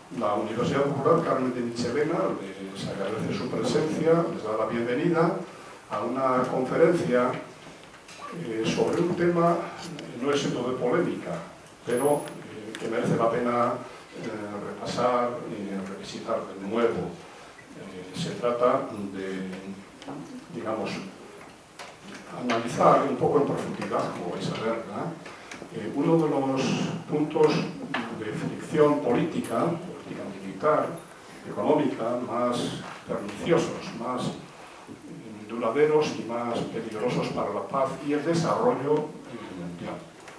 La Universidad Popular Carmen de Michelena les agradece su presencia, les da la bienvenida a una conferencia sobre un tema, no exento de polémica, pero que merece la pena repasar y revisitar de nuevo. Se trata de, digamos, analizar un poco en profundidad, como vais a ver, uno de los puntos de fricción política militar, económica, más perniciosos, más duraderos y más peligrosos para la paz y el desarrollo mundial.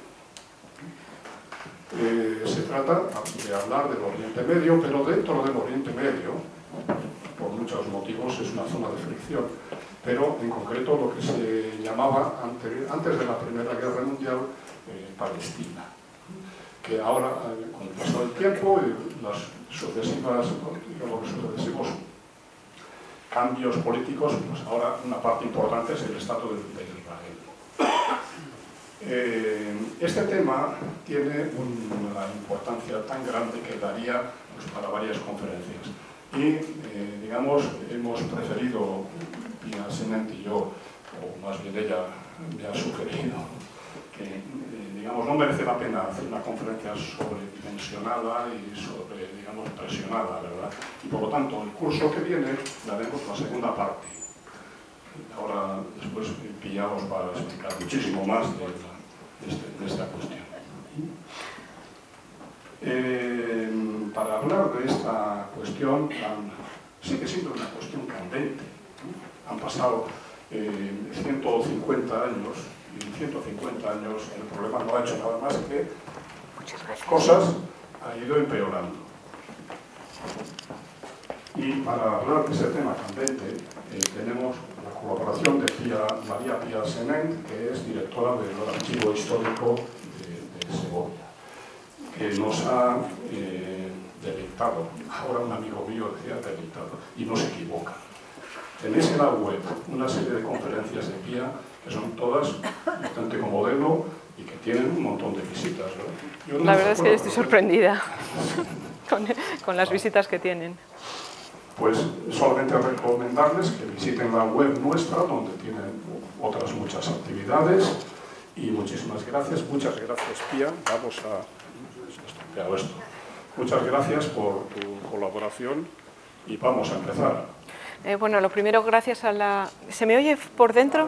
Se trata de hablar del Oriente Medio, pero dentro del Oriente Medio, por muchos motivos, es una zona de fricción, pero en concreto lo que se llamaba antes de la Primera Guerra Mundial Palestina, que ahora, con el paso del tiempo y los sucesivos cambios políticos, pues ahora una parte importante es el Estado de Israel. Este tema tiene una importancia tan grande que daría pues, para varias conferencias. Y, digamos, hemos preferido, Pia Senent y yo, o más bien ella me ha sugerido, que, digamos, no merece la pena hacer una conferencia sobredimensionada y digamos, presionada, ¿verdad? Y por lo tanto, el curso que viene, daremos la segunda parte. Ahora, después, Pia os va a explicar muchísimo más de esta cuestión. Para hablar de esta cuestión, sigue siendo una cuestión candente. Han pasado 150 años, y en 150 años el problema no ha hecho nada más que las cosas han ido empeorando. Y para hablar de ese tema candente, tenemos la colaboración de María Pia Senent, que es directora del Archivo Histórico de Segovia, que nos ha deleitado. Ahora un amigo mío decía deleitado, y no se equivoca. Tenéis en la web una serie de conferencias de Pia que son todas bastante como modelo y que tienen un montón de visitas, ¿no? La verdad es que yo estoy sorprendida con las visitas que tienen. Pues solamente recomendarles que visiten la web nuestra, donde tienen otras muchas actividades. Y muchísimas gracias. Muchas gracias, Pia. Vamos a esto. Muchas gracias por tu colaboración y vamos a empezar. Bueno, lo primero, gracias a la... ¿Se me oye por dentro?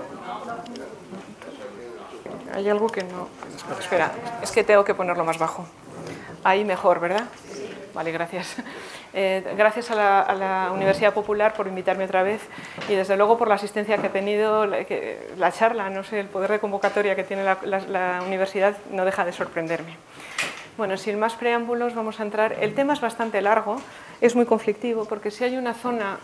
Hay algo que no... Espera, es que tengo que ponerlo más bajo. Ahí mejor, ¿verdad? Vale, gracias. Gracias a la Universidad Popular por invitarme otra vez y desde luego por la asistencia que he tenido, la charla, no sé, el poder de convocatoria que tiene la universidad no deja de sorprenderme. Bueno, sin más preámbulos vamos a entrar. El tema es bastante largo, es muy conflictivo porque si hay una zona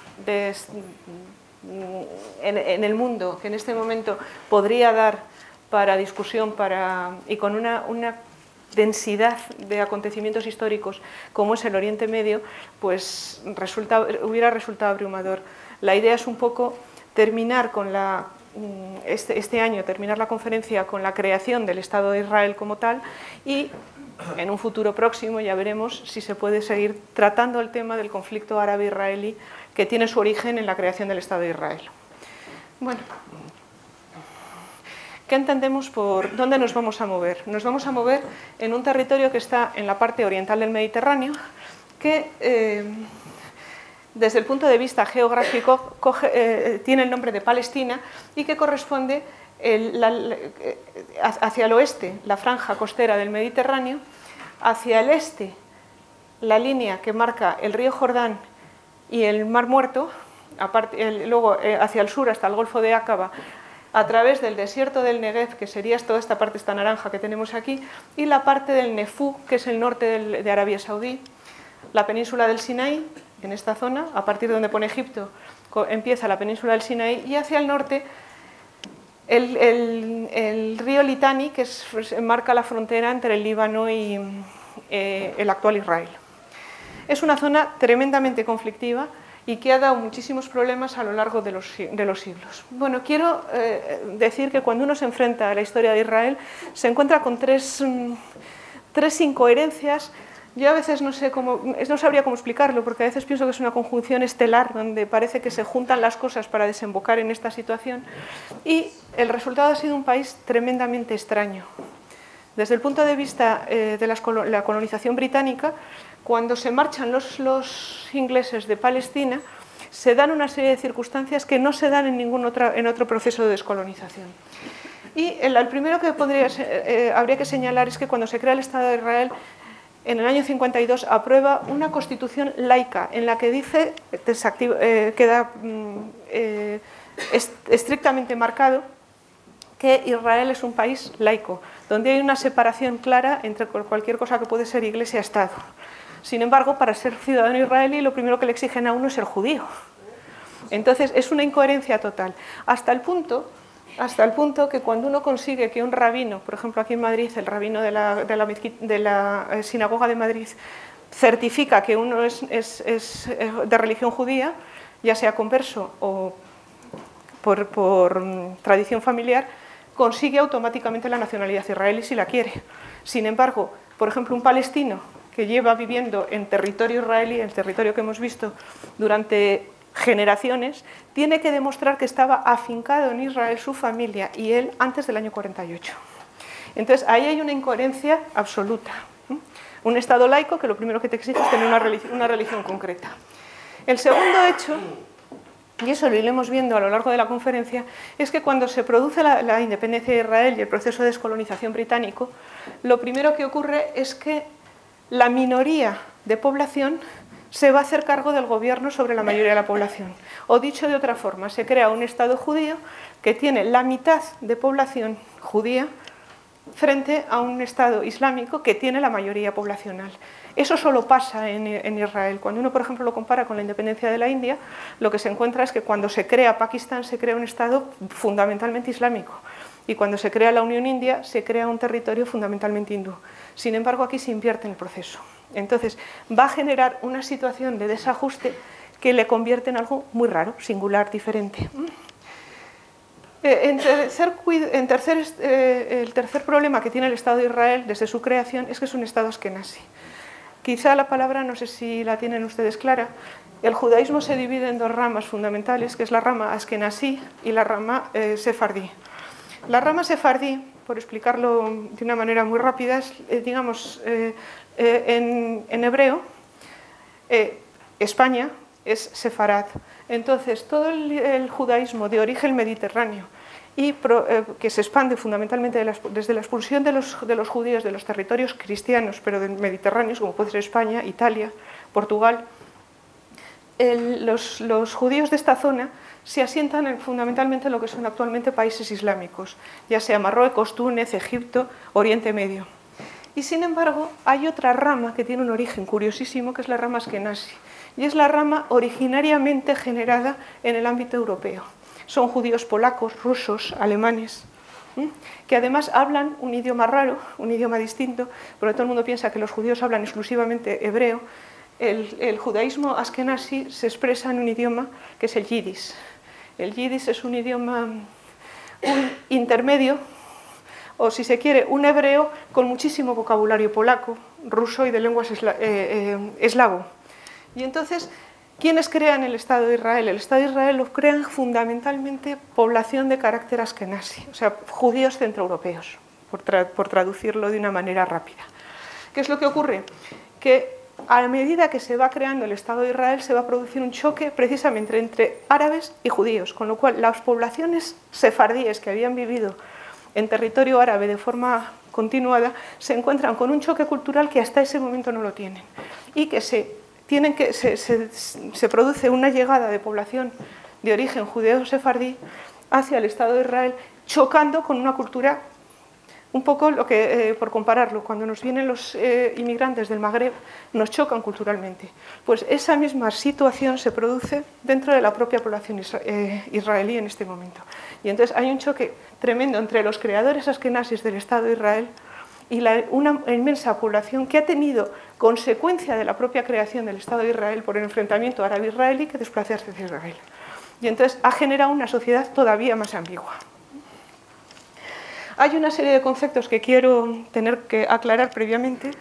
en el mundo que en este momento podría dar para discusión y con una densidad de acontecimientos históricos como es el Oriente Medio, pues hubiera resultado abrumador. La idea es un poco terminar con este año, terminar la conferencia con la creación del Estado de Israel como tal y en un futuro próximo ya veremos si se puede seguir tratando el tema del conflicto árabe-israelí que tiene su origen en la creación del Estado de Israel. Bueno, ¿qué entendemos por dónde nos vamos a mover? Nos vamos a mover en un territorio que está en la parte oriental del Mediterráneo, que desde el punto de vista geográfico tiene el nombre de Palestina y que corresponde hacia el oeste, la franja costera del Mediterráneo, hacia el este, la línea que marca el río Jordán y el Mar Muerto, luego hacia el sur hasta el Golfo de Aqaba, a través del desierto del Negev, que sería toda esta parte, esta naranja que tenemos aquí, y la parte del Nefú, que es el norte de Arabia Saudí, la península del Sinaí, en esta zona, a partir de donde pone Egipto, empieza la península del Sinaí, y hacia el norte el río Litani, que marca la frontera entre el Líbano y el actual Israel. Es una zona tremendamente conflictiva y que ha dado muchísimos problemas a lo largo de los siglos. Bueno, quiero decir que cuando uno se enfrenta a la historia de Israel se encuentra con tres incoherencias Yo a veces no sabría cómo explicarlo, porque a veces pienso que es una conjunción estelar, donde parece que se juntan las cosas para desembocar en esta situación, y el resultado ha sido un país tremendamente extraño. Desde el punto de vista de la colonización británica, cuando se marchan los ingleses de Palestina, se dan una serie de circunstancias que no se dan en otro proceso de descolonización. Y el primero que habría que señalar es que cuando se crea el Estado de Israel, en el año 52 aprueba una constitución laica en la que dice, queda estrictamente marcado que Israel es un país laico, donde hay una separación clara entre cualquier cosa que puede ser iglesia-estado. Sin embargo, para ser ciudadano israelí, lo primero que le exigen a uno es ser judío. Entonces, es una incoherencia total. Hasta el punto que cuando uno consigue que un rabino, por ejemplo aquí en Madrid, el rabino de la sinagoga de Madrid, certifica que uno es de religión judía, ya sea converso o por tradición familiar, consigue automáticamente la nacionalidad israelí si la quiere. Sin embargo, por ejemplo, un palestino que lleva viviendo en territorio israelí, el territorio que hemos visto durante generaciones, tiene que demostrar que estaba afincado en Israel su familia y él antes del año 48. Entonces, ahí hay una incoherencia absoluta. Un Estado laico que lo primero que te exige es tener una religión concreta. El segundo hecho, y eso lo iremos viendo a lo largo de la conferencia, es que cuando se produce la independencia de Israel y el proceso de descolonización británico, lo primero que ocurre es que la minoría de población se va a hacer cargo del gobierno sobre la mayoría de la población. O dicho de otra forma, se crea un Estado judío que tiene la mitad de población judía frente a un Estado islámico que tiene la mayoría poblacional. Eso solo pasa en Israel. Cuando uno, por ejemplo, lo compara con la independencia de la India, lo que se encuentra es que cuando se crea Pakistán, se crea un Estado fundamentalmente islámico. Y cuando se crea la Unión India, se crea un territorio fundamentalmente hindú. Sin embargo, aquí se invierte en el proceso. Entonces, va a generar una situación de desajuste que le convierte en algo muy raro, singular, diferente. El tercer problema que tiene el Estado de Israel desde su creación es que es un Estado askenazí. Quizá la palabra, no sé si la tienen ustedes clara, el judaísmo se divide en dos ramas fundamentales, que es la rama askenazí y la rama sefardí. La rama sefardí, por explicarlo de una manera muy rápida, es, digamos, en hebreo, España es sefarad. Entonces, todo el judaísmo de origen mediterráneo y que se expande fundamentalmente desde la expulsión de los judíos de los territorios cristianos, pero mediterráneos, como puede ser España, Italia, Portugal, los judíos de esta zona se asientan fundamentalmente en lo que son actualmente países islámicos, ya sea Marruecos, Túnez, Egipto, Oriente Medio. Y sin embargo, hay otra rama que tiene un origen curiosísimo, que es la rama askenazí, y es la rama originariamente generada en el ámbito europeo. Son judíos polacos, rusos, alemanes, que además hablan un idioma raro, un idioma distinto, porque todo el mundo piensa que los judíos hablan exclusivamente hebreo. El judaísmo askenazí se expresa en un idioma que es el yiddish. El yiddish es un idioma intermedio, o si se quiere, un hebreo con muchísimo vocabulario polaco, ruso y de lenguas eslavo. Y entonces, ¿quiénes crean el Estado de Israel? El Estado de Israel lo crean fundamentalmente población de carácter askenazí, o sea, judíos centroeuropeos, por traducirlo de una manera rápida. ¿Qué es lo que ocurre? Que a medida que se va creando el Estado de Israel se va a producir un choque precisamente entre árabes y judíos, con lo cual las poblaciones sefardíes que habían vivido en territorio árabe de forma continuada se encuentran con un choque cultural que hasta ese momento no lo tienen y que se produce una llegada de población de origen judeo-sefardí hacia el Estado de Israel, chocando con una cultura, un poco lo que, por compararlo, cuando nos vienen los inmigrantes del Magreb, nos chocan culturalmente. Pues esa misma situación se produce dentro de la propia población israelí en este momento. Y entonces hay un choque tremendo entre los creadores askenazis del Estado de Israel y una inmensa población que ha tenido consecuencia de la propia creación del Estado de Israel por el enfrentamiento árabe-israelí que desplazarse hacia Israel. Y entonces ha generado una sociedad todavía más ambigua. Hay una serie de conceptos que quiero tener que aclarar previamente,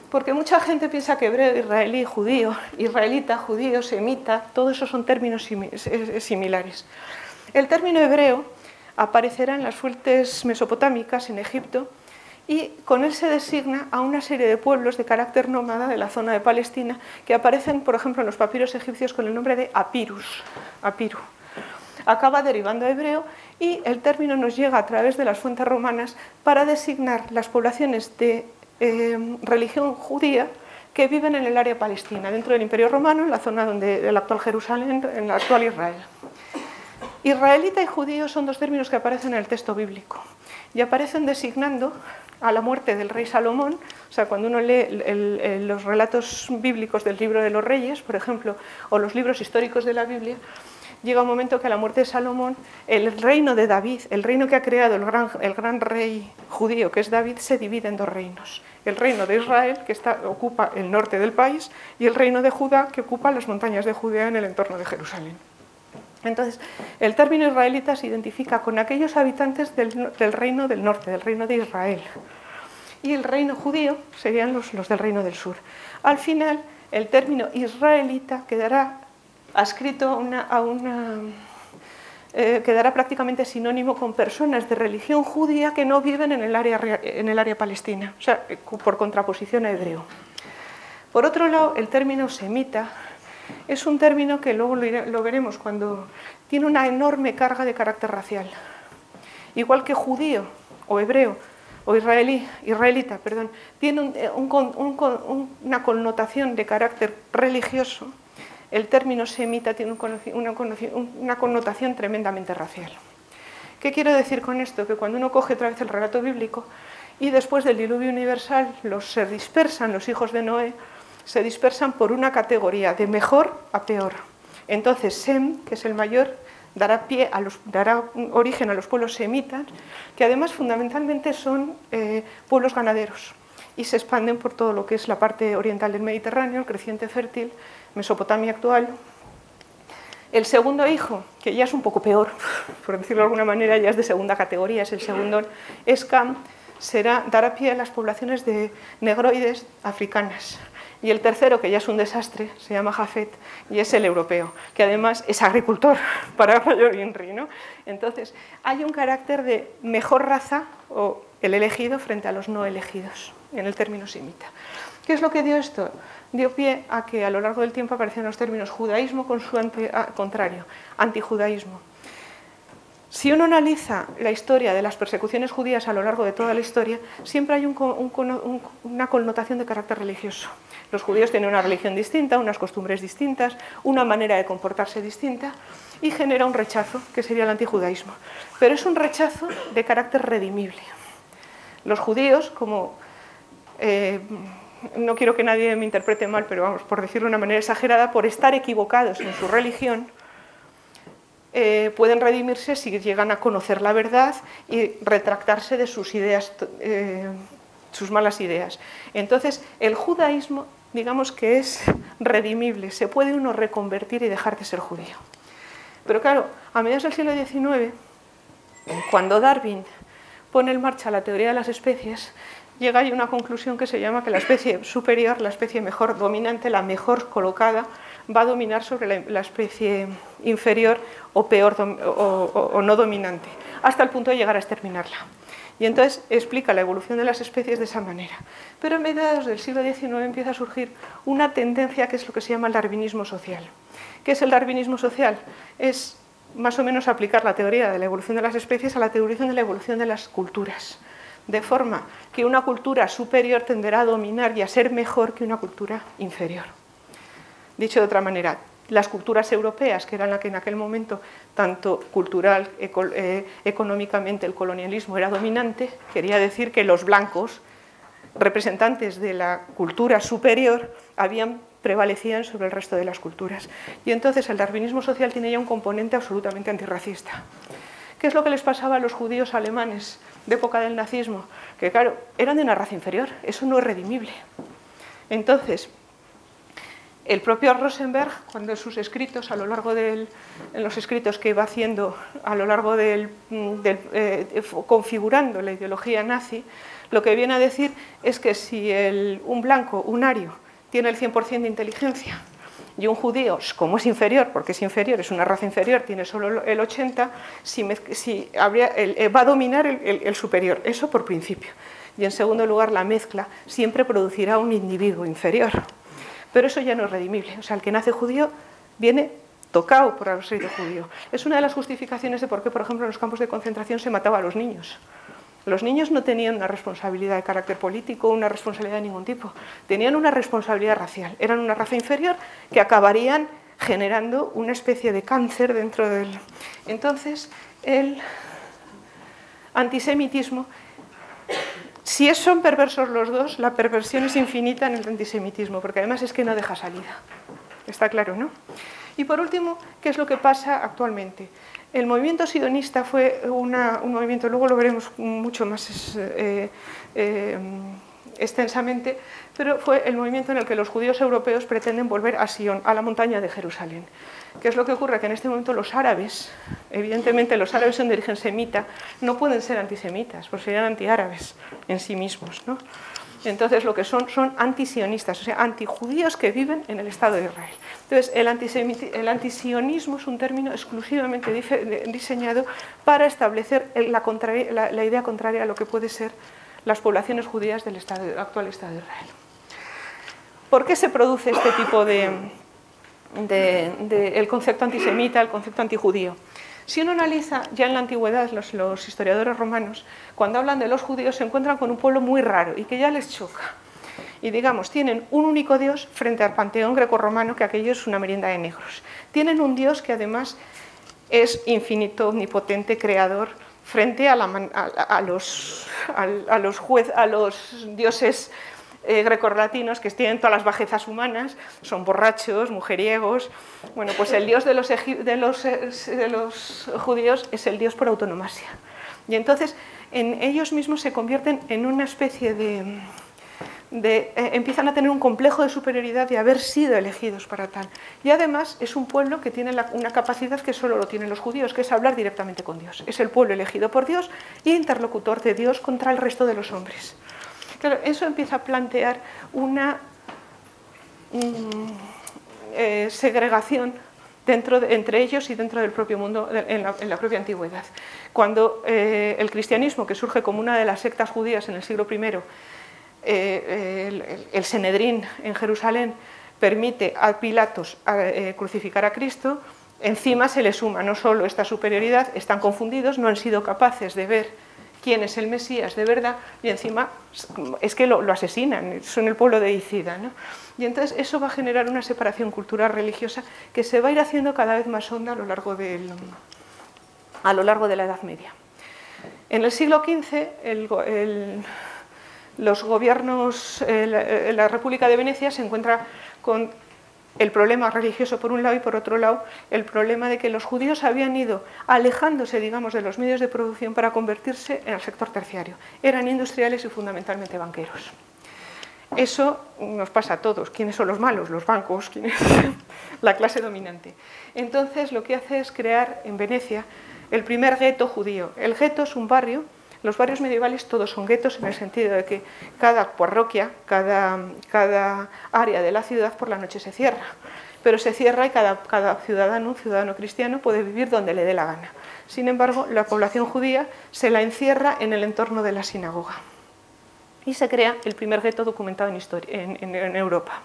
Porque mucha gente piensa que hebreo, israelí, judío, israelita, judío, semita, todos esos son términos similares. El término hebreo aparecerá en las fuentes mesopotámicas en Egipto y con él se designa a una serie de pueblos de carácter nómada de la zona de Palestina que aparecen, por ejemplo, en los papiros egipcios con el nombre de Apirus, Apiru. Acaba derivando a hebreo y el término nos llega a través de las fuentes romanas para designar las poblaciones de religión judía que viven en el área palestina, dentro del Imperio Romano, en la zona del actual Jerusalén, en la actual Israel. Israelita y judío son dos términos que aparecen en el texto bíblico y aparecen designando a la muerte del rey Salomón. O sea, cuando uno lee los relatos bíblicos del libro de los Reyes, por ejemplo, o los libros históricos de la Biblia, llega un momento que a la muerte de Salomón, el reino de David, el reino que ha creado el gran rey judío, que es David, se divide en dos reinos. El reino de Israel, que ocupa el norte del país, y el reino de Judá, que ocupa las montañas de Judea en el entorno de Jerusalén. Entonces, el término israelita se identifica con aquellos habitantes del reino del norte, del reino de Israel. Y el reino judío serían los del reino del sur. Al final, el término israelita quedará adscrito quedará prácticamente sinónimo con personas de religión judía que no viven en el área palestina, o sea, por contraposición a hebreo. Por otro lado, el término semita es un término que luego lo veremos cuando tiene una enorme carga de carácter racial. Igual que judío o hebreo o israelita, tiene una connotación de carácter religioso, el término semita tiene una connotación tremendamente racial. ¿Qué quiero decir con esto? Que cuando uno coge otra vez el relato bíblico y después del diluvio universal se dispersan los hijos de Noé, se dispersan por una categoría de mejor a peor. Entonces Sem, que es el mayor, dará origen a los pueblos semitas, que además fundamentalmente son pueblos ganaderos y se expanden por todo lo que es la parte oriental del Mediterráneo, el creciente fértil, Mesopotamia actual. El segundo hijo, que ya es un poco peor, por decirlo de alguna manera, ya es de segunda categoría, es el segundo, es Cam, dará pie a las poblaciones de negroides africanas. Y el tercero, que ya es un desastre, se llama Jafet, y es el europeo, que además es agricultor para mayor INRI, ¿no? Entonces, hay un carácter de mejor raza, o el elegido, frente a los no elegidos, en el término semita. ¿Qué es lo que dio esto? Dio pie a que a lo largo del tiempo aparecieron los términos judaísmo con su contrario, antijudaísmo. Si uno analiza la historia de las persecuciones judías a lo largo de toda la historia, siempre hay una connotación de carácter religioso. Los judíos tienen una religión distinta, unas costumbres distintas, una manera de comportarse distinta y genera un rechazo, que sería el antijudaísmo. Pero es un rechazo de carácter redimible. Los judíos, como... no quiero que nadie me interprete mal, pero vamos, por decirlo de una manera exagerada, por estar equivocados en su religión, pueden redimirse si llegan a conocer la verdad y retractarse de sus ideas, sus malas ideas. Entonces, el judaísmo, digamos que es redimible, se puede uno reconvertir y dejar de ser judío. Pero claro, a mediados del siglo XIX, cuando Darwin pone en marcha la teoría de las especies, llega a una conclusión que se llama que la especie superior, la especie mejor dominante, la mejor colocada, va a dominar sobre la especie inferior o peor o no dominante, hasta el punto de llegar a exterminarla. Y entonces explica la evolución de las especies de esa manera. Pero a mediados del siglo XIX empieza a surgir una tendencia que es lo que se llama el darwinismo social. ¿Qué es el darwinismo social? Es más o menos aplicar la teoría de la evolución de las especies a la teoría de la evolución de las culturas, de forma que una cultura superior tenderá a dominar y a ser mejor que una cultura inferior. Dicho de otra manera, las culturas europeas, que eran las que en aquel momento, tanto cultural, económicamente, el colonialismo era dominante, quería decir que los blancos, representantes de la cultura superior, prevalecían sobre el resto de las culturas. Y entonces el darwinismo social tiene ya un componente absolutamente antirracista. ¿Qué es lo que les pasaba a los judíos alemanes de época del nazismo? Que claro, eran de una raza inferior, eso no es redimible. Entonces, El propio Rosenberg, cuando en sus escritos, en los escritos que iba haciendo a lo largo configurando la ideología nazi, lo que viene a decir es que si un blanco, un ario, tiene el 100% de inteligencia y un judío, como es inferior, porque es inferior, es una raza inferior, tiene solo el 80%, va a dominar el superior, eso por principio. Y en segundo lugar, la mezcla siempre producirá un individuo inferior. Pero eso ya no es redimible. O sea, el que nace judío viene tocado por haber sido judío. Es una de las justificaciones de por qué, por ejemplo, en los campos de concentración se mataba a los niños. Los niños no tenían una responsabilidad de carácter político, una responsabilidad de ningún tipo. Tenían una responsabilidad racial. Eran una raza inferior que acabarían generando una especie de cáncer dentro del... Entonces, el antisemitismo... Si son perversos los dos, la perversión es infinita en el antisemitismo, porque además es que no deja salida. Está claro, ¿no? Y por último, ¿qué es lo que pasa actualmente? El movimiento sionista fue un movimiento, luego lo veremos mucho más extensamente, pero fue el movimiento en el que los judíos europeos pretenden volver a Sion, a la montaña de Jerusalén. ¿Qué es lo que ocurre? Que en este momento los árabes, evidentemente los árabes son de origen semita, no pueden ser antisemitas, pues serían antiárabes en sí mismos, ¿no? Entonces lo que son antisionistas, o sea, antijudíos que viven en el Estado de Israel. Entonces el antisionismo es un término exclusivamente diseñado para establecer la idea contraria a lo que puede ser las poblaciones judías del actual Estado de Israel. ¿Por qué se produce este tipo el concepto antisemita, el concepto antijudío? Si uno analiza ya en la antigüedad, los historiadores romanos, cuando hablan de los judíos se encuentran con un pueblo muy raro y que ya les choca. Y digamos, tienen un único Dios frente al panteón grecorromano, que aquello es una merienda de negros. Tienen un Dios que además es infinito, omnipotente, creador, frente a los dioses grecorlatinos que tienen todas las bajezas humanas, son borrachos, mujeriegos. Bueno, pues el dios de los judíos es el dios por autonomasia. Y entonces en ellos mismos se convierten en una especie empiezan a tener un complejo de superioridad de haber sido elegidos para tal. Y además es un pueblo que tiene una capacidad que solo lo tienen los judíos, que es hablar directamente con Dios. Es el pueblo elegido por Dios y interlocutor de Dios contra el resto de los hombres. Claro, eso empieza a plantear una segregación entre ellos y dentro del propio mundo, en la propia antigüedad. Cuando el cristianismo, que surge como una de las sectas judías en el siglo I, el Sanedrín en Jerusalén permite a Pilatos crucificar a Cristo, encima se le suma no solo esta superioridad, están confundidos, no han sido capaces de ver quién es el Mesías de verdad, y encima es que lo asesinan, son el pueblo deicida, ¿no? Y entonces eso va a generar una separación cultural religiosa que se va a ir haciendo cada vez más honda a lo largo de la Edad Media. En el siglo XV, los gobiernos, la República de Venecia se encuentra con el problema religioso por un lado y por otro lado el problema de que los judíos habían ido alejándose, digamos, de los medios de producción para convertirse en el sector terciario. Eran industriales y fundamentalmente banqueros. Eso nos pasa a todos. ¿Quiénes son los malos? Los bancos, ¿quién es la clase dominante? Entonces lo que hace es crear en Venecia el primer gueto judío. El gueto es un barrio. Los barrios medievales todos son guetos en el sentido de que cada parroquia, cada área de la ciudad por la noche se cierra, pero se cierra y cada ciudadano, un ciudadano cristiano, puede vivir donde le dé la gana. Sin embargo, la población judía se la encierra en el entorno de la sinagoga y se crea el primer gueto documentado en Europa.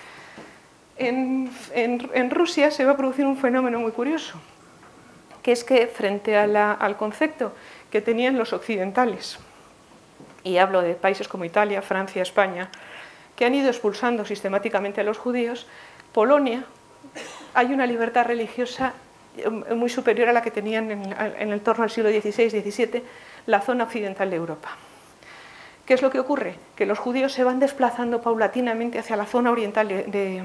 En Rusia se va a producir un fenómeno muy curioso, que es que frente al concepto que tenían los occidentales, y hablo de países como Italia, Francia, España, que han ido expulsando sistemáticamente a los judíos, Polonia, hay una libertad religiosa muy superior a la que tenían en el torno al siglo XVI-XVII la zona occidental de Europa. ¿Qué es lo que ocurre? Que los judíos se van desplazando paulatinamente hacia la zona oriental de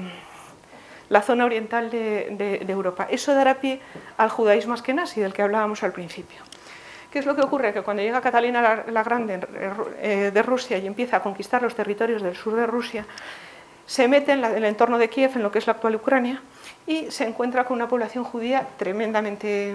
Europa. Eso dará pie al judaísmo askenazí, del que hablábamos al principio. ¿Qué es lo que ocurre? Que cuando llega Catalina la Grande de Rusia y empieza a conquistar los territorios del sur de Rusia, se mete en el entorno de Kiev, en lo que es la actual Ucrania, y se encuentra con una población judía tremendamente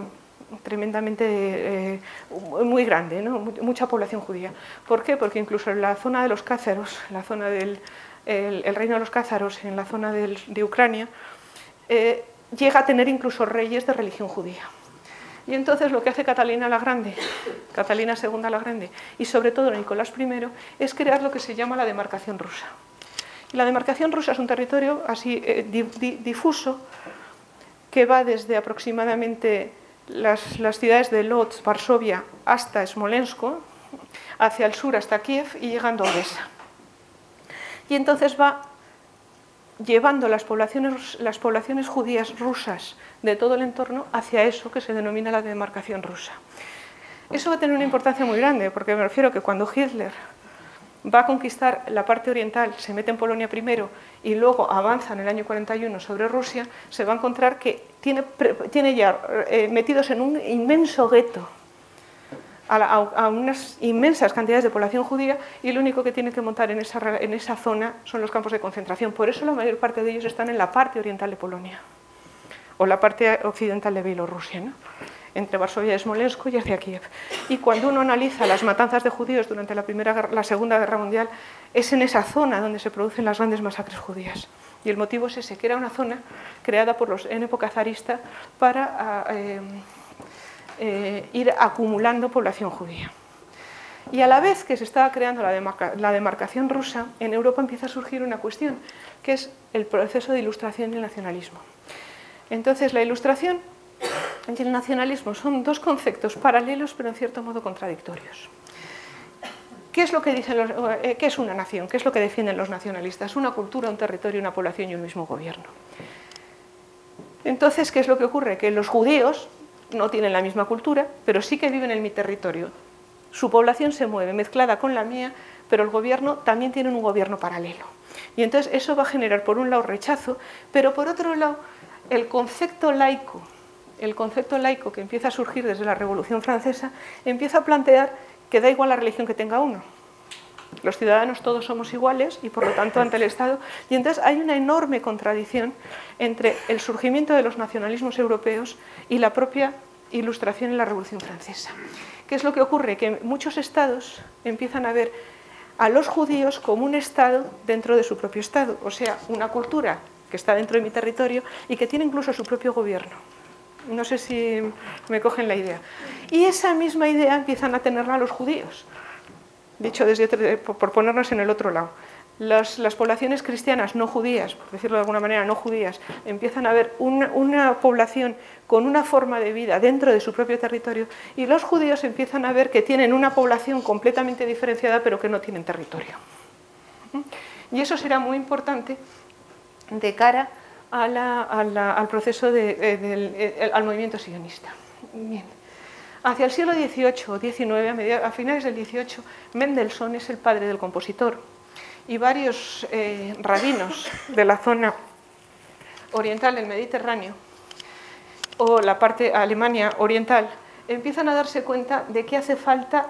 muy grande, ¿no? Mucha población judía. ¿Por qué? Porque incluso en la zona de los cázaros, la zona del el reino de los cázaros, en la zona de Ucrania, llega a tener incluso reyes de religión judía. Y entonces lo que hace Catalina la Grande, Catalina II la Grande, y sobre todo Nicolás I, es crear lo que se llama la demarcación rusa. Y la demarcación rusa es un territorio así difuso, que va desde aproximadamente las ciudades de Lodz, Varsovia, hasta Smolensk, hacia el sur hasta Kiev y llegando a Odessa. Y entonces va llevando las poblaciones judías rusas de todo el entorno hacia eso que se denomina la demarcación rusa. Eso va a tener una importancia muy grande, porque me refiero que cuando Hitler va a conquistar la parte oriental, se mete en Polonia primero y luego avanza en el año 41 sobre Rusia, se va a encontrar que tiene ya metidos en un inmenso gueto a unas inmensas cantidades de población judía, y lo único que tiene que montar en esa zona son los campos de concentración. Por eso la mayor parte de ellos están en la parte oriental de Polonia o la parte occidental de Bielorrusia, ¿no? Entre Varsovia y Smolensk y hacia Kiev. Y cuando uno analiza las matanzas de judíos durante la Segunda Guerra Mundial, es en esa zona donde se producen las grandes masacres judías. Y el motivo es ese, que era una zona creada en época zarista para ir acumulando población judía. Y a la vez que se estaba creando la demarcación rusa, en Europa empieza a surgir una cuestión, que es el proceso de ilustración y el nacionalismo. Entonces, la ilustración y el nacionalismo son dos conceptos paralelos, pero en cierto modo contradictorios. ¿Qué es lo que dicen qué es una nación? ¿Qué es lo que defienden los nacionalistas? Una cultura, un territorio, una población y un mismo gobierno. Entonces, ¿qué es lo que ocurre? Que los judíos no tienen la misma cultura, pero sí que viven en mi territorio. Su población se mueve mezclada con la mía, pero el gobierno también tiene un gobierno paralelo. Y entonces eso va a generar, por un lado, rechazo, pero por otro lado, el concepto laico que empieza a surgir desde la Revolución Francesa, empieza a plantear que da igual la religión que tenga uno. Los ciudadanos todos somos iguales y por lo tanto ante el Estado. Y entonces hay una enorme contradicción entre el surgimiento de los nacionalismos europeos y la propia Ilustración en la Revolución Francesa. ¿Qué es lo que ocurre? Que muchos estados empiezan a ver a los judíos como un estado dentro de su propio estado, o sea, una cultura que está dentro de mi territorio y que tiene incluso su propio gobierno. No sé si me cogen la idea. Y esa misma idea empiezan a tenerla los judíos. Dicho por ponernos en el otro lado. Las poblaciones cristianas no judías, por decirlo de alguna manera, no judías, empiezan a ver una población con una forma de vida dentro de su propio territorio, y los judíos empiezan a ver que tienen una población completamente diferenciada, pero que no tienen territorio. Y eso será muy importante de cara al proceso al movimiento sionista. Bien. Hacia el siglo XVIII o XIX, a finales del XVIII, Mendelssohn es el padre del compositor, y varios rabinos de la zona oriental del Mediterráneo o la parte Alemania oriental empiezan a darse cuenta de que hace falta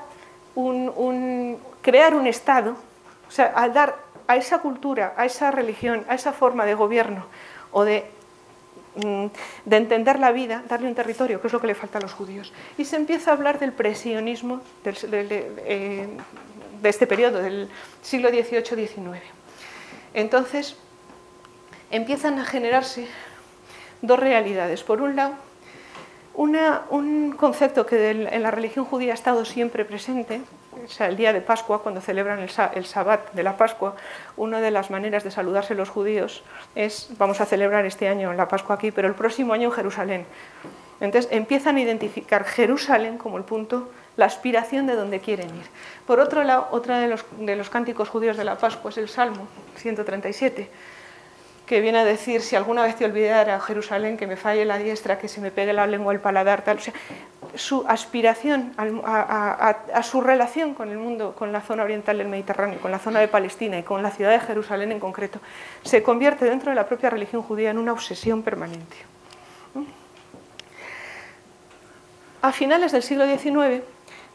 crear un Estado, o sea, al dar a esa cultura, a esa religión, a esa forma de gobierno o de entender la vida, darle un territorio, que es lo que le falta a los judíos. Y se empieza a hablar del presionismo de este periodo, del siglo XVIII-XIX. Entonces, empiezan a generarse dos realidades. Por un lado, un concepto que en la religión judía ha estado siempre presente, o sea, el día de Pascua, cuando celebran el Sabbat de la Pascua, una de las maneras de saludarse los judíos es: vamos a celebrar este año la Pascua aquí, pero el próximo año en Jerusalén. Entonces empiezan a identificar Jerusalén como el punto, la aspiración de donde quieren ir. Por otro lado, otro de los cánticos judíos de la Pascua es el Salmo 137, que viene a decir: si alguna vez te olvidara, Jerusalén, que me falle la diestra, que se me pegue la lengua al paladar, tal. O sea, su aspiración a su relación con el mundo, con la zona oriental del Mediterráneo, con la zona de Palestina y con la ciudad de Jerusalén en concreto, se convierte dentro de la propia religión judía en una obsesión permanente. A finales del siglo XIX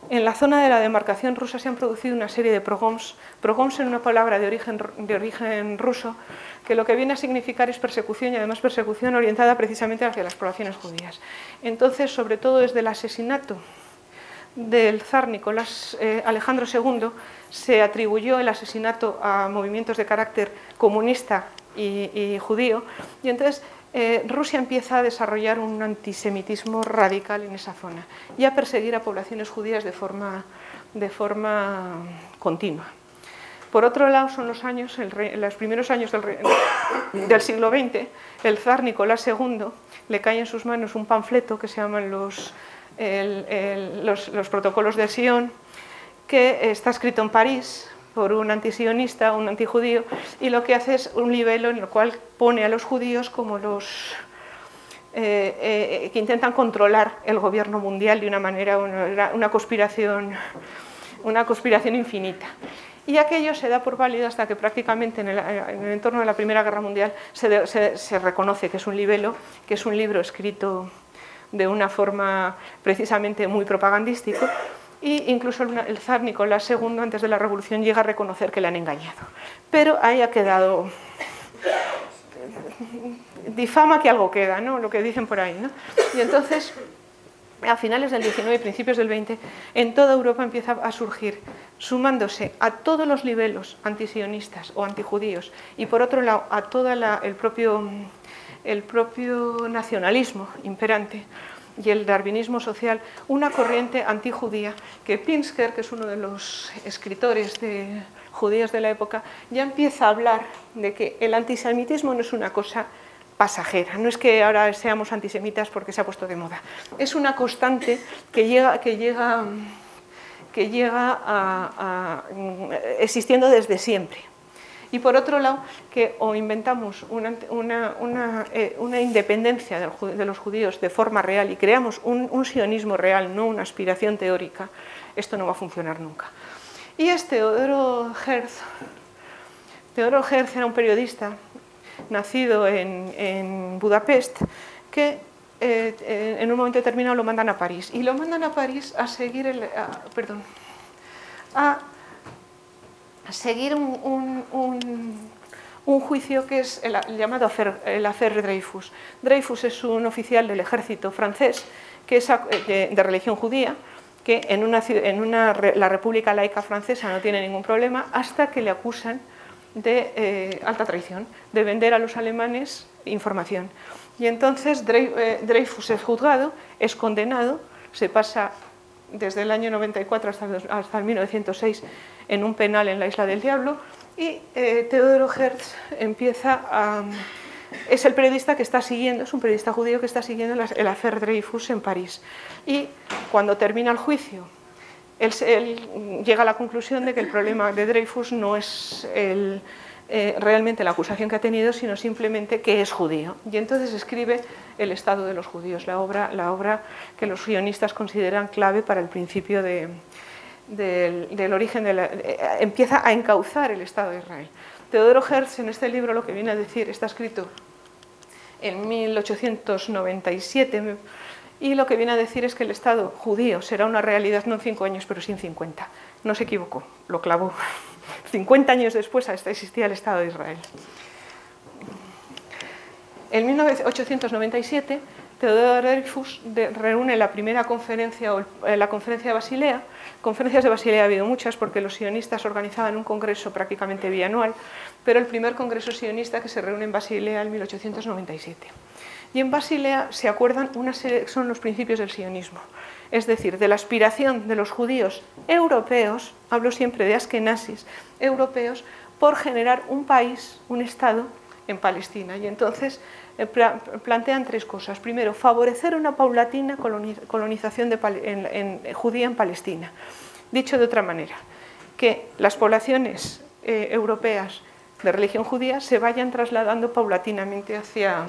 en la zona de la demarcación rusa se han producido una serie de pogroms. Pogroms es una palabra de origen ruso que lo que viene a significar es persecución, y además persecución orientada precisamente hacia las poblaciones judías. Entonces, sobre todo desde el asesinato del zar Nicolás Alejandro II, se atribuyó el asesinato a movimientos de carácter comunista y judío, y entonces Rusia empieza a desarrollar un antisemitismo radical en esa zona y a perseguir a poblaciones judías de forma continua. Por otro lado, son los primeros años del siglo XX. El zar Nicolás II le cae en sus manos un panfleto que se llaman los protocolos de Sion, que está escrito en París por un antisionista, un antijudío, y lo que hace es un libelo en el cual pone a los judíos como los que intentan controlar el gobierno mundial de una manera, una conspiración infinita. Y aquello se da por válido hasta que prácticamente en el entorno de la Primera Guerra Mundial se reconoce que es un libelo, que es un libro escrito de una forma precisamente muy propagandístico, e incluso el zar Nicolás II, antes de la Revolución, llega a reconocer que le han engañado. Pero ahí ha quedado, difama que algo queda, ¿no? Lo que dicen por ahí, ¿no? Y entonces, a finales del XIX y principios del XX, en toda Europa empieza a surgir, sumándose a todos los libelos antisionistas o antijudíos, y por otro lado a todo el propio nacionalismo imperante y el darwinismo social, una corriente antijudía que Pinsker, que es uno de los escritores judíos de la época, ya empieza a hablar de que el antisemitismo no es una cosa pasajera, no es que ahora seamos antisemitas porque se ha puesto de moda, es una constante que llega existiendo desde siempre. Y por otro lado, que o inventamos una independencia de los judíos de forma real y creamos un sionismo real, no una aspiración teórica, esto no va a funcionar nunca. Y es Teodoro Herz. Teodoro Herz era un periodista nacido en Budapest que en un momento determinado lo mandan a París. Y lo mandan a París a seguir un juicio que es el llamado el Affaire Dreyfus. Dreyfus es un oficial del ejército francés que es de religión judía, que la República Laica Francesa no tiene ningún problema hasta que le acusan de alta traición, de vender a los alemanes información. Y entonces Dreyfus es juzgado, es condenado, se pasa desde el año 94 hasta el 1906 en un penal en la Isla del Diablo, y Teodoro Herz es el periodista que está siguiendo, es un periodista judío que está siguiendo el Affaire Dreyfus en París. Y cuando termina el juicio, él llega a la conclusión de que el problema de Dreyfus no es realmente la acusación que ha tenido, sino simplemente que es judío. Y entonces escribe El Estado de los Judíos, la obra que los sionistas consideran clave para el principio del origen empieza a encauzar el Estado de Israel. Teodoro Herz en este libro lo que viene a decir, está escrito en 1897, y lo que viene a decir es que el Estado judío será una realidad no en 5 años, pero sí en 50. No se equivocó, lo clavó. 50 años después existía el Estado de Israel. En 1897, Teodoro Dreyfus reúne la primera conferencia, la conferencia de Basilea. Conferencias de Basilea ha habido muchas porque los sionistas organizaban un congreso prácticamente bianual, pero el primer congreso sionista que se reúne en Basilea en 1897. Y en Basilea se acuerdan una serie, son los principios del sionismo, es decir, de la aspiración de los judíos europeos, hablo siempre de askenazis europeos, por generar un país, un Estado en Palestina. Y entonces plantean 3 cosas. Primero, favorecer una paulatina colonización judía en Palestina. Dicho de otra manera, que las poblaciones europeas de religión judía se vayan trasladando paulatinamente hacia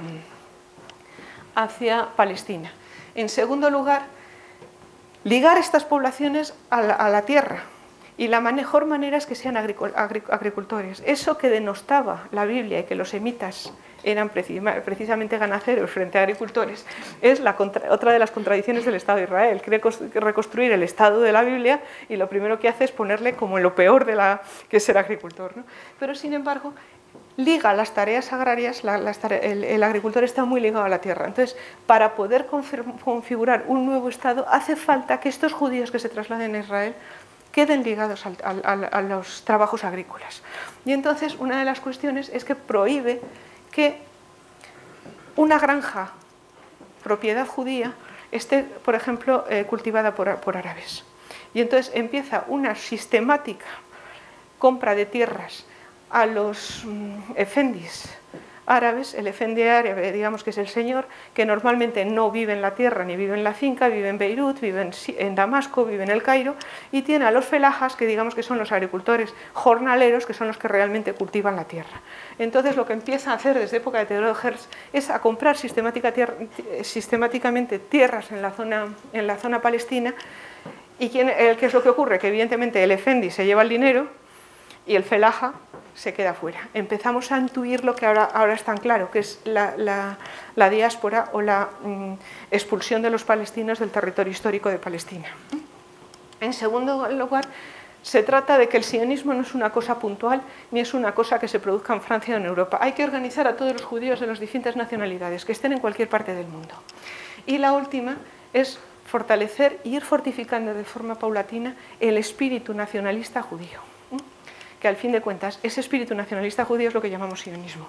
Palestina. En segundo lugar, ligar estas poblaciones a la tierra. Y la mejor manera es que sean agricultores. Eso que denostaba la Biblia y que los semitas eran precisamente ganaderos frente a agricultores, es otra de las contradicciones del Estado de Israel. Quiere reconstruir el Estado de la Biblia y lo primero que hace es ponerle como lo peor que es ser agricultor, ¿no? Pero sin embargo, liga las tareas agrarias, el agricultor está muy ligado a la tierra. Entonces, para poder configurar un nuevo Estado, hace falta que estos judíos que se trasladen a Israel queden ligados a los trabajos agrícolas. Y entonces, una de las cuestiones es que prohíbe que una granja, propiedad judía, esté, por ejemplo, cultivada por árabes. Y entonces empieza una sistemática compra de tierras a los efendis árabes. El efendi árabe, digamos que es el señor, que normalmente no vive en la tierra ni vive en la finca, vive en Beirut, vive en Damasco, vive en el Cairo, y tiene a los felajas, que digamos que son los agricultores jornaleros, que son los que realmente cultivan la tierra. Entonces lo que empieza a hacer desde época de Teodoro Herz es a comprar sistemáticamente tierras en la zona palestina. ¿Y qué es lo que ocurre? Que evidentemente el efendi se lleva el dinero y el felaja se queda fuera. Empezamos a intuir lo que ahora es tan claro, que es la diáspora o la expulsión de los palestinos del territorio histórico de Palestina. En segundo lugar, se trata de que el sionismo no es una cosa puntual ni es una cosa que se produzca en Francia o en Europa. Hay que organizar a todos los judíos de las distintas nacionalidades que estén en cualquier parte del mundo. Y la última es fortalecer e ir fortificando de forma paulatina el espíritu nacionalista judío, que al fin de cuentas ese espíritu nacionalista judío es lo que llamamos sionismo.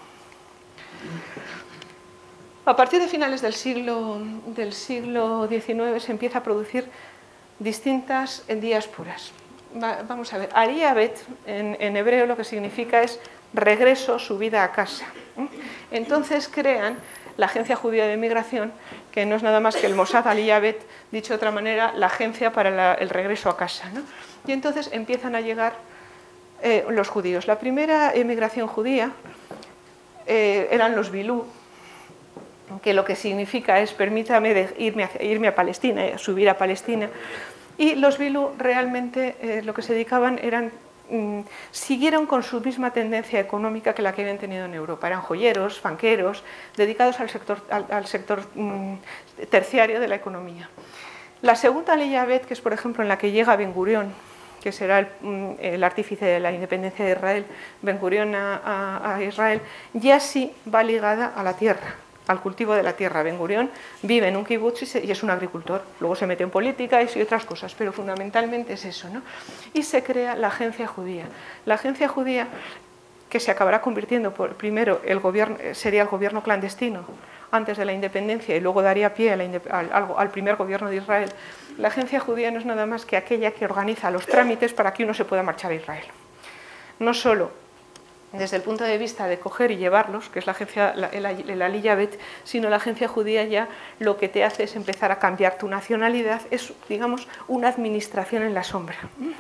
A partir de finales del siglo XIX se empieza a producir distintas diásporas. Vamos a ver, Aliyah en hebreo lo que significa es regreso, subida a casa. Entonces crean la Agencia Judía de Migración, que no es nada más que el Mossad Aliyah, dicho de otra manera, la agencia para el regreso a casa, ¿no? Y entonces empiezan a llegar los judíos. La primera emigración judía eran los Bilú, que lo que significa es permítame irme a Palestina, subir a Palestina. Y los Bilú realmente lo que se dedicaban siguieron con su misma tendencia económica que la que habían tenido en Europa. Eran joyeros, banqueros, dedicados al sector terciario de la economía. La segunda Aliyah, que es por ejemplo en la que llega Ben Gurión, que será el artífice de la independencia de Israel, Ben Gurión a Israel, ya sí va ligada a la tierra, al cultivo de la tierra. Ben Gurión vive en un kibutz y es un agricultor, luego se mete en política y otras cosas, pero fundamentalmente es eso, ¿no? Y se crea la agencia judía. La agencia judía, que se acabará convirtiendo primero sería el gobierno clandestino antes de la independencia y luego daría pie al primer gobierno de Israel. La agencia judía no es nada más que aquella que organiza los trámites para que uno se pueda marchar a Israel. No solo desde el punto de vista de coger y llevarlos, que es la agencia, el Aliyah, sino la agencia judía ya lo que te hace es empezar a cambiar tu nacionalidad, es, digamos, una administración en la sombra.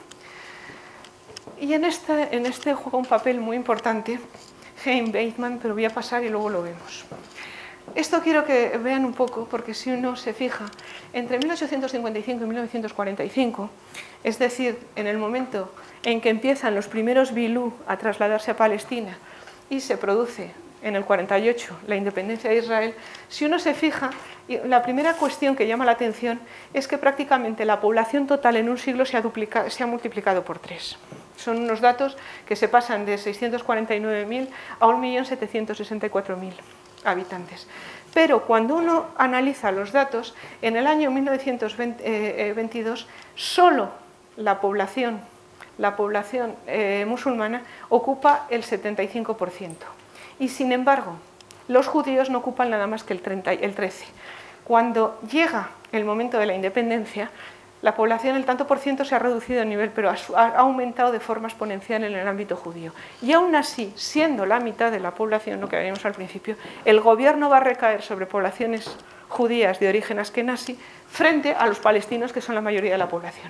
Y en este juega un papel muy importante Chaim Weizmann, pero voy a pasar y luego lo vemos. Esto quiero que vean un poco, porque si uno se fija, entre 1855 y 1945, es decir, en el momento en que empiezan los primeros Bilú a trasladarse a Palestina y se produce en el 48 la independencia de Israel, si uno se fija, la primera cuestión que llama la atención es que prácticamente la población total en un siglo se ha multiplicado por 3. Son unos datos que se pasan de 649.000 a 1.764.000 habitantes. Pero cuando uno analiza los datos, en el año 1922 solo la población musulmana ocupa el 75%. Y sin embargo, los judíos no ocupan nada más que el 13%. Cuando llega el momento de la independencia, la población, el tanto por ciento, se ha reducido a nivel, pero ha aumentado de forma exponencial en el ámbito judío. Y aún así, siendo la mitad de la población, lo que veíamos al principio, el gobierno va a recaer sobre poblaciones judías de origen askenazí frente a los palestinos, que son la mayoría de la población.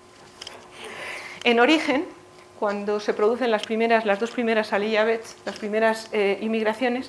En origen, cuando se producen las dos primeras Aliyah, las primeras inmigraciones,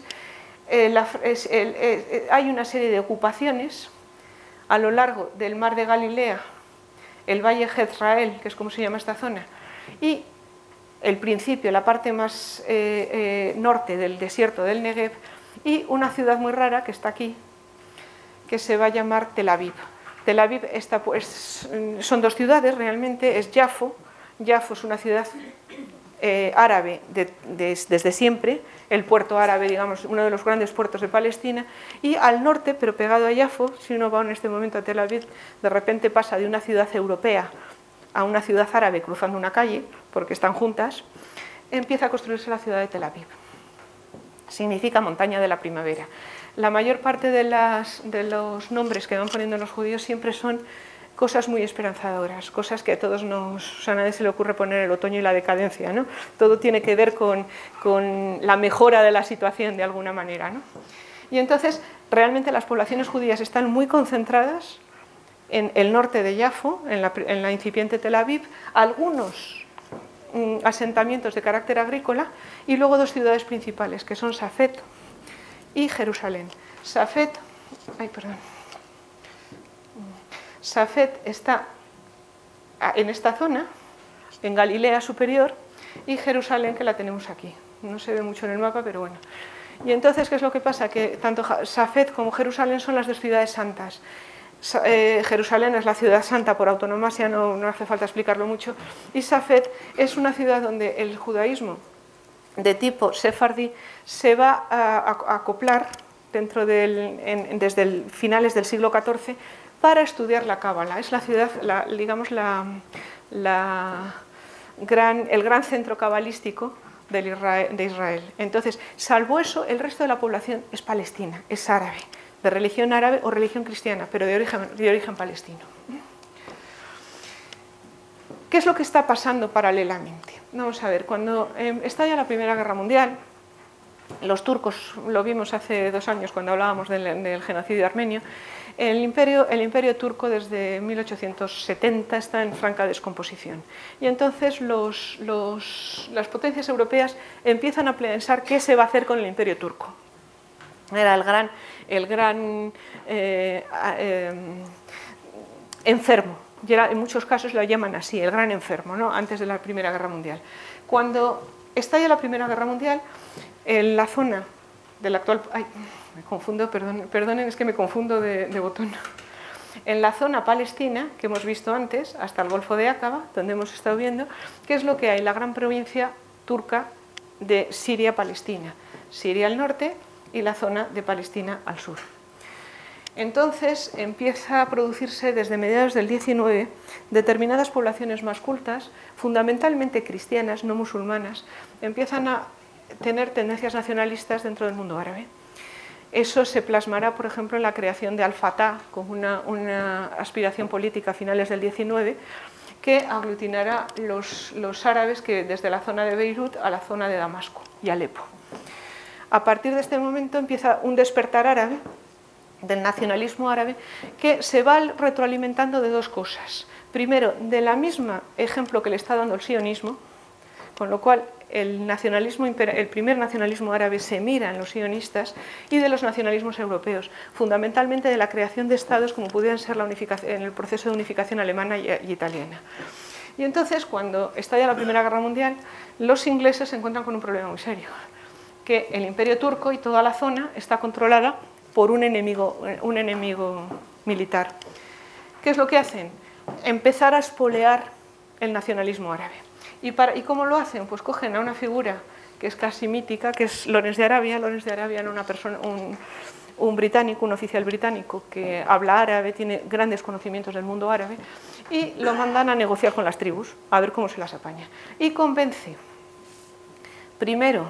hay una serie de ocupaciones a lo largo del mar de Galilea, el Valle Jezrael, que es como se llama esta zona, y el principio, la parte más norte del desierto del Negev, y una ciudad muy rara que está aquí, que se va a llamar Tel Aviv. Tel Aviv está, pues, son dos ciudades realmente, es Yafo. Yafo es una ciudad árabe desde siempre, el puerto árabe, digamos, uno de los grandes puertos de Palestina, y al norte, pero pegado a Yafo, si uno va en este momento a Tel Aviv, de repente pasa de una ciudad europea a una ciudad árabe cruzando una calle, porque están juntas, empieza a construirse la ciudad de Tel Aviv. Significa montaña de la primavera. La mayor parte de los nombres que van poniendo los judíos siempre son cosas muy esperanzadoras, cosas que a todos nos... O sea, a nadie se le ocurre poner el otoño y la decadencia, ¿no? Todo tiene que ver con la mejora de la situación de alguna manera, ¿no? Y entonces, realmente las poblaciones judías están muy concentradas en el norte de Yafo, en la incipiente Tel Aviv, algunos asentamientos de carácter agrícola y luego dos ciudades principales, que son Safed y Jerusalén. Safed está en esta zona, en Galilea superior, y Jerusalén, que la tenemos aquí. No se ve mucho en el mapa, pero bueno. Y entonces, ¿qué es lo que pasa? Que tanto Safed como Jerusalén son las dos ciudades santas. Jerusalén es la ciudad santa por autonomía, no hace falta explicarlo mucho, y Safed es una ciudad donde el judaísmo de tipo sefardí se va a acoplar desde finales del siglo XIV para estudiar la Cábala. Es la ciudad, digamos, el gran centro cabalístico de Israel. Entonces, salvo eso, el resto de la población es palestina, es árabe, de religión árabe o religión cristiana, pero de origen palestino. ¿Qué es lo que está pasando paralelamente? Vamos a ver, cuando estalla la Primera Guerra Mundial, los turcos, lo vimos hace 2 años cuando hablábamos del genocidio armenio, el imperio turco desde 1870 está en franca descomposición. Y entonces las potencias europeas empiezan a pensar qué se va a hacer con el imperio turco. Era el gran enfermo. Y en muchos casos lo llaman así, el gran enfermo, ¿no? Antes de la Primera Guerra Mundial. Cuando estalla la Primera Guerra Mundial, en la zona del actual... Ay, me confundo, perdonen, es que me confundo de botón. En la zona palestina, que hemos visto antes, hasta el Golfo de Aqaba, donde hemos estado viendo, ¿qué es lo que hay? La gran provincia turca de Siria-Palestina. Siria al norte y la zona de Palestina al sur. Entonces empieza a producirse desde mediados del 19 determinadas poblaciones más cultas, fundamentalmente cristianas, no musulmanas, empiezan a tener tendencias nacionalistas dentro del mundo árabe. Eso se plasmará, por ejemplo, en la creación de Al-Fatah, con una aspiración política a finales del 19, que aglutinará los árabes que desde la zona de Beirut a la zona de Damasco y Alepo. A partir de este momento empieza un despertar árabe, del nacionalismo árabe, que se va retroalimentando de dos cosas. Primero, de la misma ejemplo que le está dando el sionismo, con lo cual el primer nacionalismo árabe se mira en los sionistas, y de los nacionalismos europeos, fundamentalmente de la creación de estados como pudieran ser en el proceso de unificación alemana y italiana. Y entonces, cuando estalla la Primera Guerra Mundial, los ingleses se encuentran con un problema muy serio, que el imperio turco y toda la zona está controlada por un enemigo militar. ¿Qué es lo que hacen? Empezar a espolear el nacionalismo árabe. ¿Y cómo lo hacen? Pues cogen a una figura que es casi mítica, que es Lawrence de Arabia. Lawrence de Arabia era un británico, un oficial británico que habla árabe, tiene grandes conocimientos del mundo árabe, y lo mandan a negociar con las tribus, a ver cómo se las apaña. Y convence primero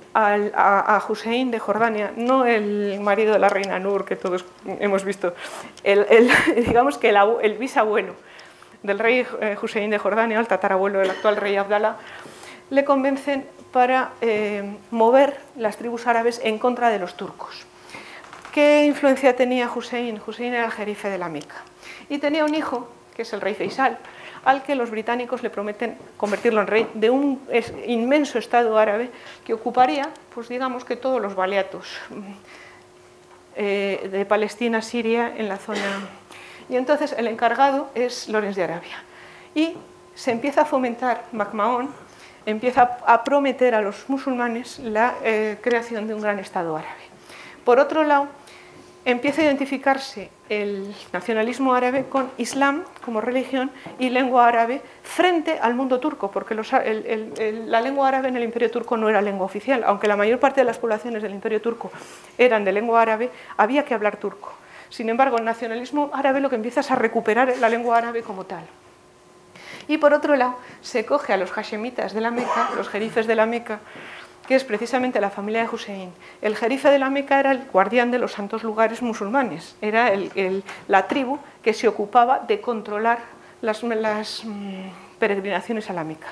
a Hussein de Jordania, no el marido de la reina Nur que todos hemos visto, digamos que el bisabuelo del rey Hussein de Jordania, el tatarabuelo del actual rey Abdalá, le convencen para mover las tribus árabes en contra de los turcos. ¿Qué influencia tenía Hussein? Hussein era el jerife de la Meca y tenía un hijo, que es el rey Faisal, al que los británicos le prometen convertirlo en rey de un inmenso estado árabe que ocuparía, pues digamos que todos los baleatos de Palestina, Siria, en la zona. Y entonces el encargado es Lawrence de Arabia. Y se empieza a fomentar, MacMahon empieza a prometer a los musulmanes la creación de un gran estado árabe. Por otro lado, empieza a identificarse el nacionalismo árabe con Islam como religión y lengua árabe frente al mundo turco, porque la lengua árabe en el Imperio Turco no era lengua oficial, aunque la mayor parte de las poblaciones del Imperio Turco eran de lengua árabe, había que hablar turco. Sin embargo, el nacionalismo árabe lo que empieza es a recuperar la lengua árabe como tal. Y por otro lado, se coge a los hashemitas de la Meca, los jerifes de la Meca, que es precisamente la familia de Hussein. El jerife de la Meca era el guardián de los santos lugares musulmanes, era la tribu que se ocupaba de controlar las peregrinaciones a la Meca.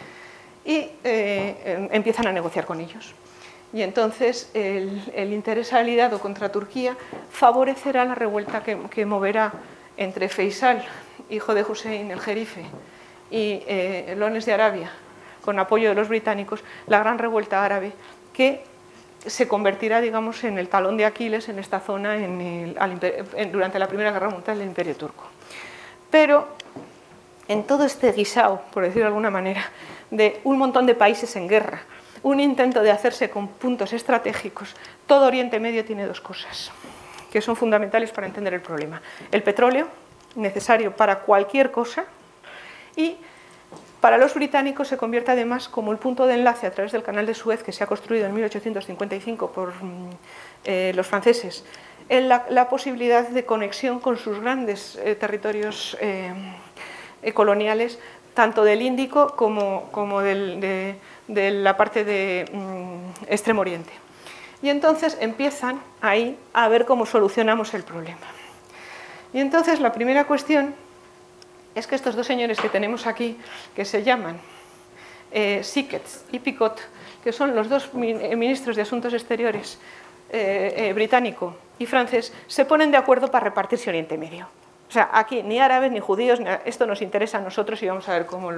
Y empiezan a negociar con ellos. Y entonces el interés aliado contra Turquía favorecerá la revuelta que moverá entre Faisal, hijo de Hussein, el jerife, y Lones de Arabia, con apoyo de los británicos, la gran revuelta árabe, que se convertirá, digamos, en el talón de Aquiles en esta zona durante la Primera Guerra Mundial del Imperio Turco. Pero en todo este guisao, por decirlo de alguna manera, de un montón de países en guerra, un intento de hacerse con puntos estratégicos, todo Oriente Medio tiene dos cosas que son fundamentales para entender el problema. El petróleo, necesario para cualquier cosa, y para los británicos se convierte además como el punto de enlace a través del canal de Suez que se ha construido en 1855 por los franceses, en la posibilidad de conexión con sus grandes territorios coloniales, tanto del Índico como de la parte de Extremo Oriente. Y entonces empiezan ahí a ver cómo solucionamos el problema. Y entonces la primera cuestión es que estos dos señores que tenemos aquí, que se llaman Sicketts y Picot, que son los dos ministros de Asuntos Exteriores británico y francés, se ponen de acuerdo para repartirse Oriente Medio. O sea, aquí ni árabes ni judíos, esto nos interesa a nosotros y vamos a ver cómo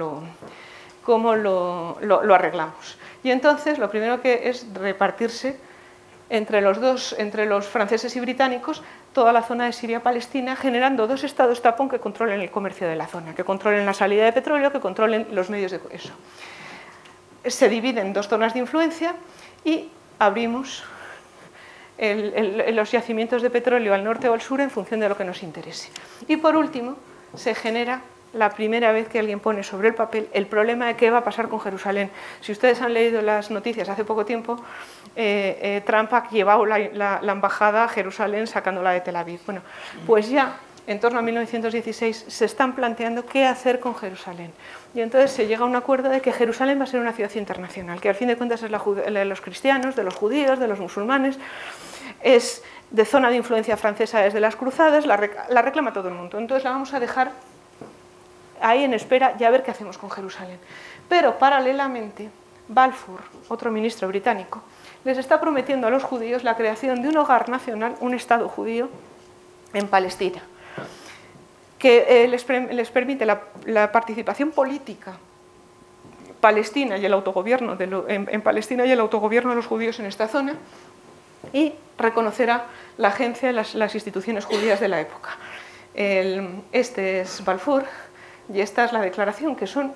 lo arreglamos. Y entonces lo primero que es repartirse entre los franceses y británicos, toda la zona de Siria-Palestina, generando dos estados tapón que controlen el comercio de la zona, que controlen la salida de petróleo, que controlen los medios de eso. Se dividen en dos zonas de influencia y abrimos los yacimientos de petróleo al norte o al sur en función de lo que nos interese. Y por último, se genera la primera vez que alguien pone sobre el papel el problema de qué va a pasar con Jerusalén. Si ustedes han leído las noticias hace poco tiempo, Trump ha llevado la embajada a Jerusalén sacándola de Tel Aviv. Bueno, pues ya en torno a 1916 se están planteando qué hacer con Jerusalén. Y entonces se llega a un acuerdo de que Jerusalén va a ser una ciudad internacional, que al fin de cuentas es la de los cristianos, de los judíos, de los musulmanes, es de zona de influencia francesa desde las cruzadas, la reclama todo el mundo. Entonces la vamos a dejar ahí en espera y a ver qué hacemos con Jerusalén. Pero paralelamente, Balfour, otro ministro británico, les está prometiendo a los judíos la creación de un hogar nacional, un Estado judío en Palestina, que les permite la participación política palestina y el autogobierno en Palestina y el autogobierno de los judíos en esta zona, y reconocerá la agencia y las instituciones judías de la época. Este es Balfour y esta es la declaración, que son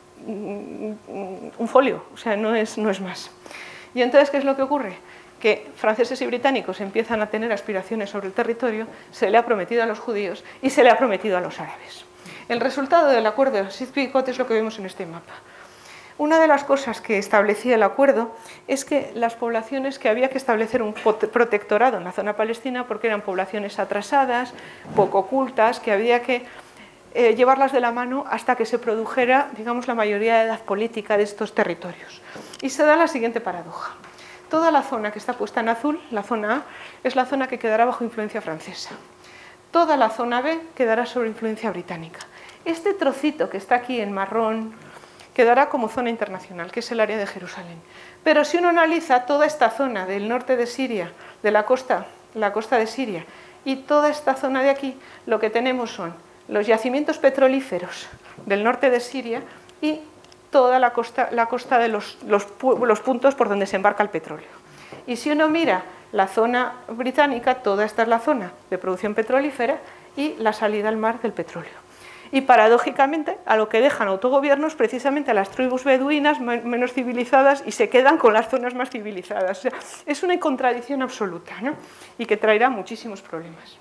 un folio, o sea, no es más. Y entonces, ¿qué es lo que ocurre? Que franceses y británicos empiezan a tener aspiraciones sobre el territorio, se le ha prometido a los judíos y se le ha prometido a los árabes. El resultado del acuerdo de Sykes-Picot es lo que vemos en este mapa. Una de las cosas que establecía el acuerdo es que las poblaciones, que había que establecer un protectorado en la zona palestina porque eran poblaciones atrasadas, poco cultas, que había que llevarlas de la mano hasta que se produjera, digamos, la mayoría de edad política de estos territorios. Y se da la siguiente paradoja. Toda la zona que está puesta en azul, la zona A, es la zona que quedará bajo influencia francesa. Toda la zona B quedará sobre influencia británica. Este trocito que está aquí en marrón quedará como zona internacional, que es el área de Jerusalén. Pero si uno analiza toda esta zona del norte de Siria, de la costa de Siria, y toda esta zona de aquí, lo que tenemos son los yacimientos petrolíferos del norte de Siria y toda la costa de los puntos por donde se embarca el petróleo. Y si uno mira la zona británica, toda esta es la zona de producción petrolífera y la salida al mar del petróleo. Y paradójicamente a lo que dejan autogobiernos precisamente a las tribus beduinas menos civilizadas y se quedan con las zonas más civilizadas. O sea, es una contradicción absoluta, ¿no? Y que traerá muchísimos problemas.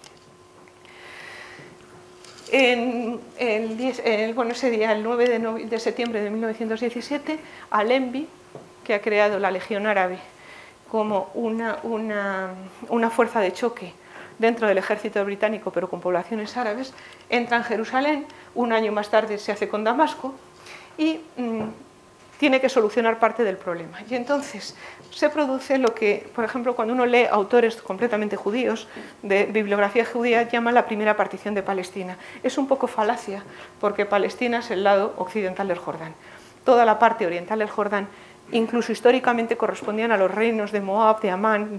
Ese día, el 9 de septiembre de 1917, Allenby, que ha creado la Legión Árabe como una fuerza de choque dentro del ejército británico, pero con poblaciones árabes, entra en Jerusalén, un año más tarde se hace con Damasco y tiene que solucionar parte del problema. Y entonces se produce lo que, por ejemplo, cuando uno lee autores completamente judíos, de bibliografía judía, llama la primera partición de Palestina. Es un poco falacia, porque Palestina es el lado occidental del Jordán. Toda la parte oriental del Jordán, incluso históricamente, correspondían a los reinos de Moab, de Amán,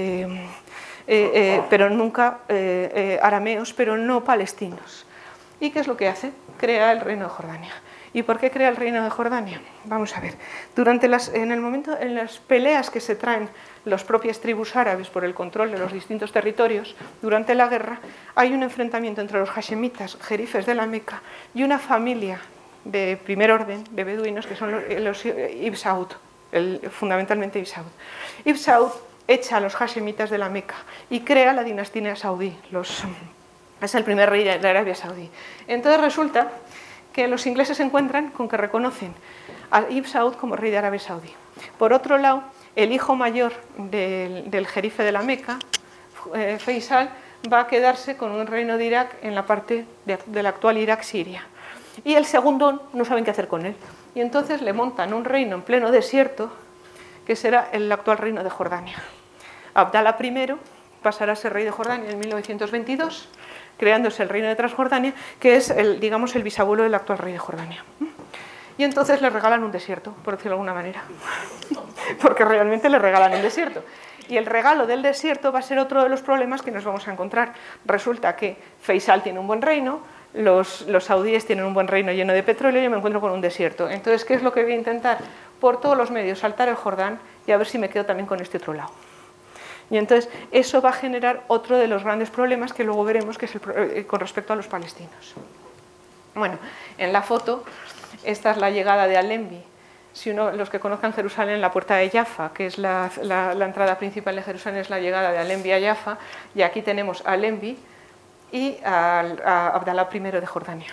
pero nunca arameos, pero no palestinos. ¿Y qué es lo que hace? Crea el reino de Jordania. ¿Y por qué crea el reino de Jordania? Vamos a ver. En las peleas que se traen las propias tribus árabes por el control de los distintos territorios, durante la guerra hay un enfrentamiento entre los hashemitas, jerifes de la Meca, y una familia de primer orden, de beduinos, que son los Ibn Saud, fundamentalmente Ibn Saud. Ibn Saud echa a los hashemitas de la Meca y crea la dinastía saudí. Es el primer rey de Arabia Saudí. Entonces resulta que los ingleses se encuentran con que reconocen a Ibn Saud como rey de Arabia Saudí. Por otro lado, el hijo mayor del jerife de la Meca, Faisal, va a quedarse con un reino de Irak en la parte del actual Irak-Siria. Y el segundo no saben qué hacer con él. Y entonces le montan un reino en pleno desierto, que será el actual reino de Jordania. Abdalá I pasará a ser rey de Jordania en 1922, creándose el reino de Transjordania, que es el bisabuelo del actual rey de Jordania. Y entonces le regalan un desierto, por decirlo de alguna manera, porque realmente le regalan un desierto. Y el regalo del desierto va a ser otro de los problemas que nos vamos a encontrar. Resulta que Faisal tiene un buen reino, los saudíes tienen un buen reino lleno de petróleo y yo me encuentro con un desierto. Entonces, ¿qué es lo que voy a intentar? Por todos los medios, saltar el Jordán y a ver si me quedo también con este otro lado. Y entonces eso va a generar otro de los grandes problemas que luego veremos, que es con respecto a los palestinos. Bueno, en la foto, esta es la llegada de Allenby. Si los que conozcan Jerusalén, la puerta de Jaffa, que es la entrada principal de Jerusalén, es la llegada de Allenby a Jaffa, y aquí tenemos a Allenby y a Abdalá I de Jordania.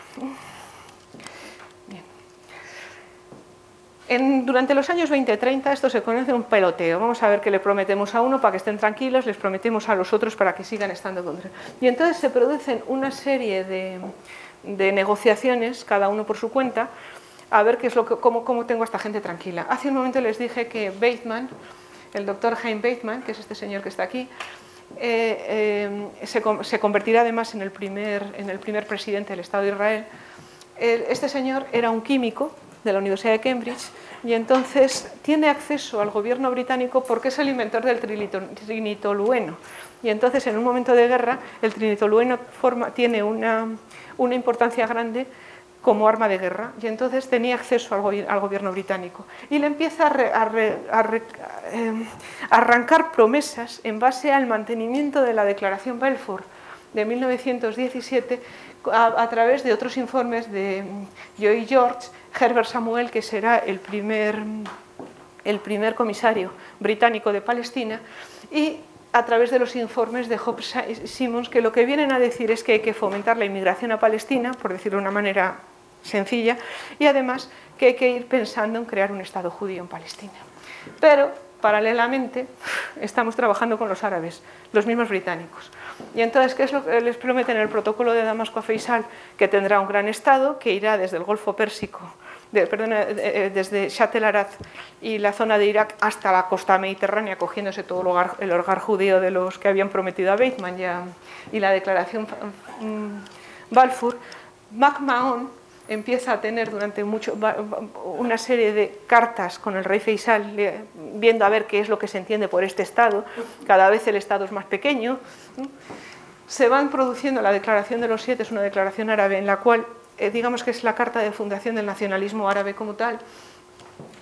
Durante los años 20-30 esto se conoce un peloteo. Vamos a ver qué le prometemos a uno para que estén tranquilos, les prometemos a los otros para que sigan estando contra. Y entonces se producen una serie de negociaciones, cada uno por su cuenta, a ver cómo tengo a esta gente tranquila. Hace un momento les dije que Weizmann, el doctor Chaim Weizmann, que es este señor que está aquí, se convertirá además en el primer presidente del Estado de Israel. Este señor era un químico de la Universidad de Cambridge y entonces tiene acceso al gobierno británico porque es el inventor del trinitolueno. Y entonces en un momento de guerra el trinitolueno tiene una importancia grande como arma de guerra y entonces tenía acceso al gobierno británico y le empieza a arrancar promesas en base al mantenimiento de la Declaración Balfour de 1917 a través de otros informes de Lloyd George, Herbert Samuel, que será el primer comisario británico de Palestina, y a través de los informes de Hope Simmons, que lo que vienen a decir es que hay que fomentar la inmigración a Palestina, por decirlo de una manera sencilla, y además que hay que ir pensando en crear un Estado judío en Palestina. Pero, paralelamente, estamos trabajando con los árabes, los mismos británicos. Y entonces, ¿qué es lo que les prometen en el protocolo de Damasco a Faisal? Que tendrá un gran Estado, que irá desde el Golfo Pérsico, desde Shat el-Arad y la zona de Irak hasta la costa mediterránea, cogiéndose todo el hogar judío de los que habían prometido a Weizmann y la declaración Balfour. McMahon empieza a tener durante una serie de cartas con el rey Faisal, viendo a ver qué es lo que se entiende por este Estado. Cada vez el Estado es más pequeño. Se van produciendo la Declaración de los Siete, es una declaración árabe en la cual, digamos que es la carta de fundación del nacionalismo árabe como tal,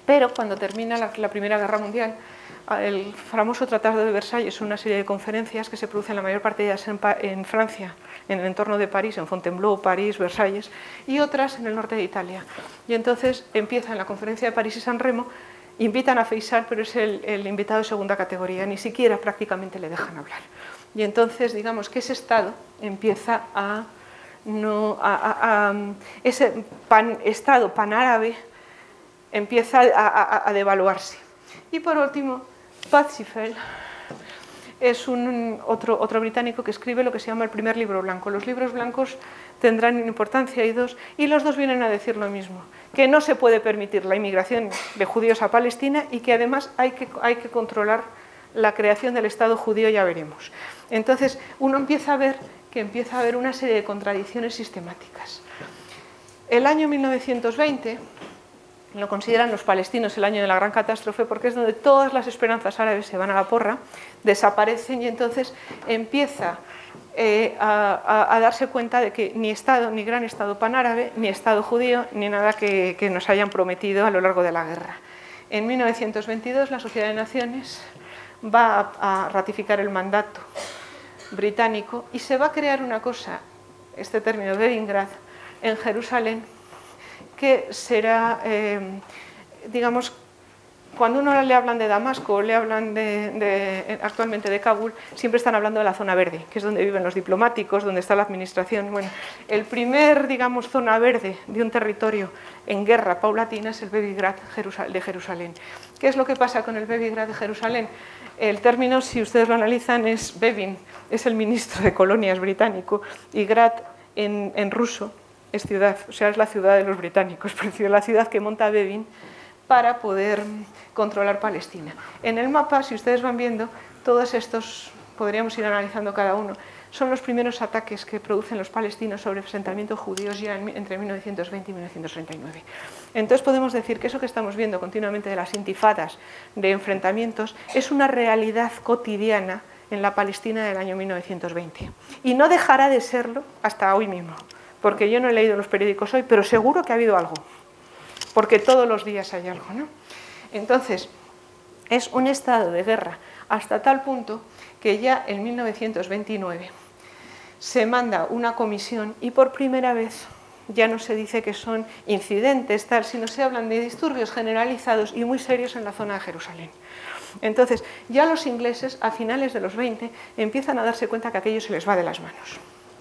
Pero cuando termina la Primera Guerra Mundial, el famoso Tratado de Versalles es una serie de conferencias que se producen la mayor parte de ellas en Francia, en el entorno de París, en Fontainebleau, París, Versalles, y otras en el norte de Italia. Y entonces empieza en la conferencia de París y San Remo, invitan a Faysal, pero es el invitado de segunda categoría, ni siquiera prácticamente le dejan hablar. Y entonces, digamos que ese Estado empieza ese Estado panárabe empieza a devaluarse. Y por último, Parsifal es otro británico que escribe lo que se llama el primer libro blanco. Los libros blancos tendrán importancia, hay dos, y los dos vienen a decir lo mismo, que no se puede permitir la inmigración de judíos a Palestina y que además hay que controlar la creación del Estado judío, ya veremos. Entonces, uno empieza a ver que empieza a haber una serie de contradicciones sistemáticas. El año 1920 lo consideran los palestinos el año de la gran catástrofe porque es donde todas las esperanzas árabes se van a la porra, desaparecen y entonces empieza a darse cuenta de que ni Estado, ni gran Estado panárabe, ni Estado judío, ni nada que nos hayan prometido a lo largo de la guerra. En 1922 la Sociedad de Naciones va a ratificar el mandato británico y se va a crear una cosa, este término Bevingrad, en Jerusalén, que será, digamos, cuando uno le hablan de Damasco o le hablan actualmente de Kabul, siempre están hablando de la zona verde, que es donde viven los diplomáticos, donde está la administración. Bueno, el primer, digamos, zona verde de un territorio en guerra paulatina es el Bevingrad de Jerusalén. ¿Qué es lo que pasa con el Bevingrad de Jerusalén? El término, si ustedes lo analizan, es Bevin, es el ministro de colonias británico, y Grad en ruso es ciudad, o sea, es la ciudad de los británicos, pero la ciudad que monta Bevin para poder controlar Palestina. En el mapa, si ustedes van viendo, todos estos, podríamos ir analizando cada uno, son los primeros ataques que producen los palestinos sobre asentamientos judíos ya entre 1920 y 1939. Entonces podemos decir que eso que estamos viendo continuamente de las intifadas, de enfrentamientos, es una realidad cotidiana en la Palestina del año 1920. Y no dejará de serlo hasta hoy mismo, porque yo no he leído los periódicos hoy, pero seguro que ha habido algo, porque todos los días hay algo, ¿no? Entonces, es un estado de guerra hasta tal punto que ya en 1929 se manda una comisión y por primera vez ya no se dice que son incidentes, tal, sino se hablan de disturbios generalizados y muy serios en la zona de Jerusalén. Entonces, ya los ingleses, a finales de los 20, empiezan a darse cuenta que aquello se les va de las manos.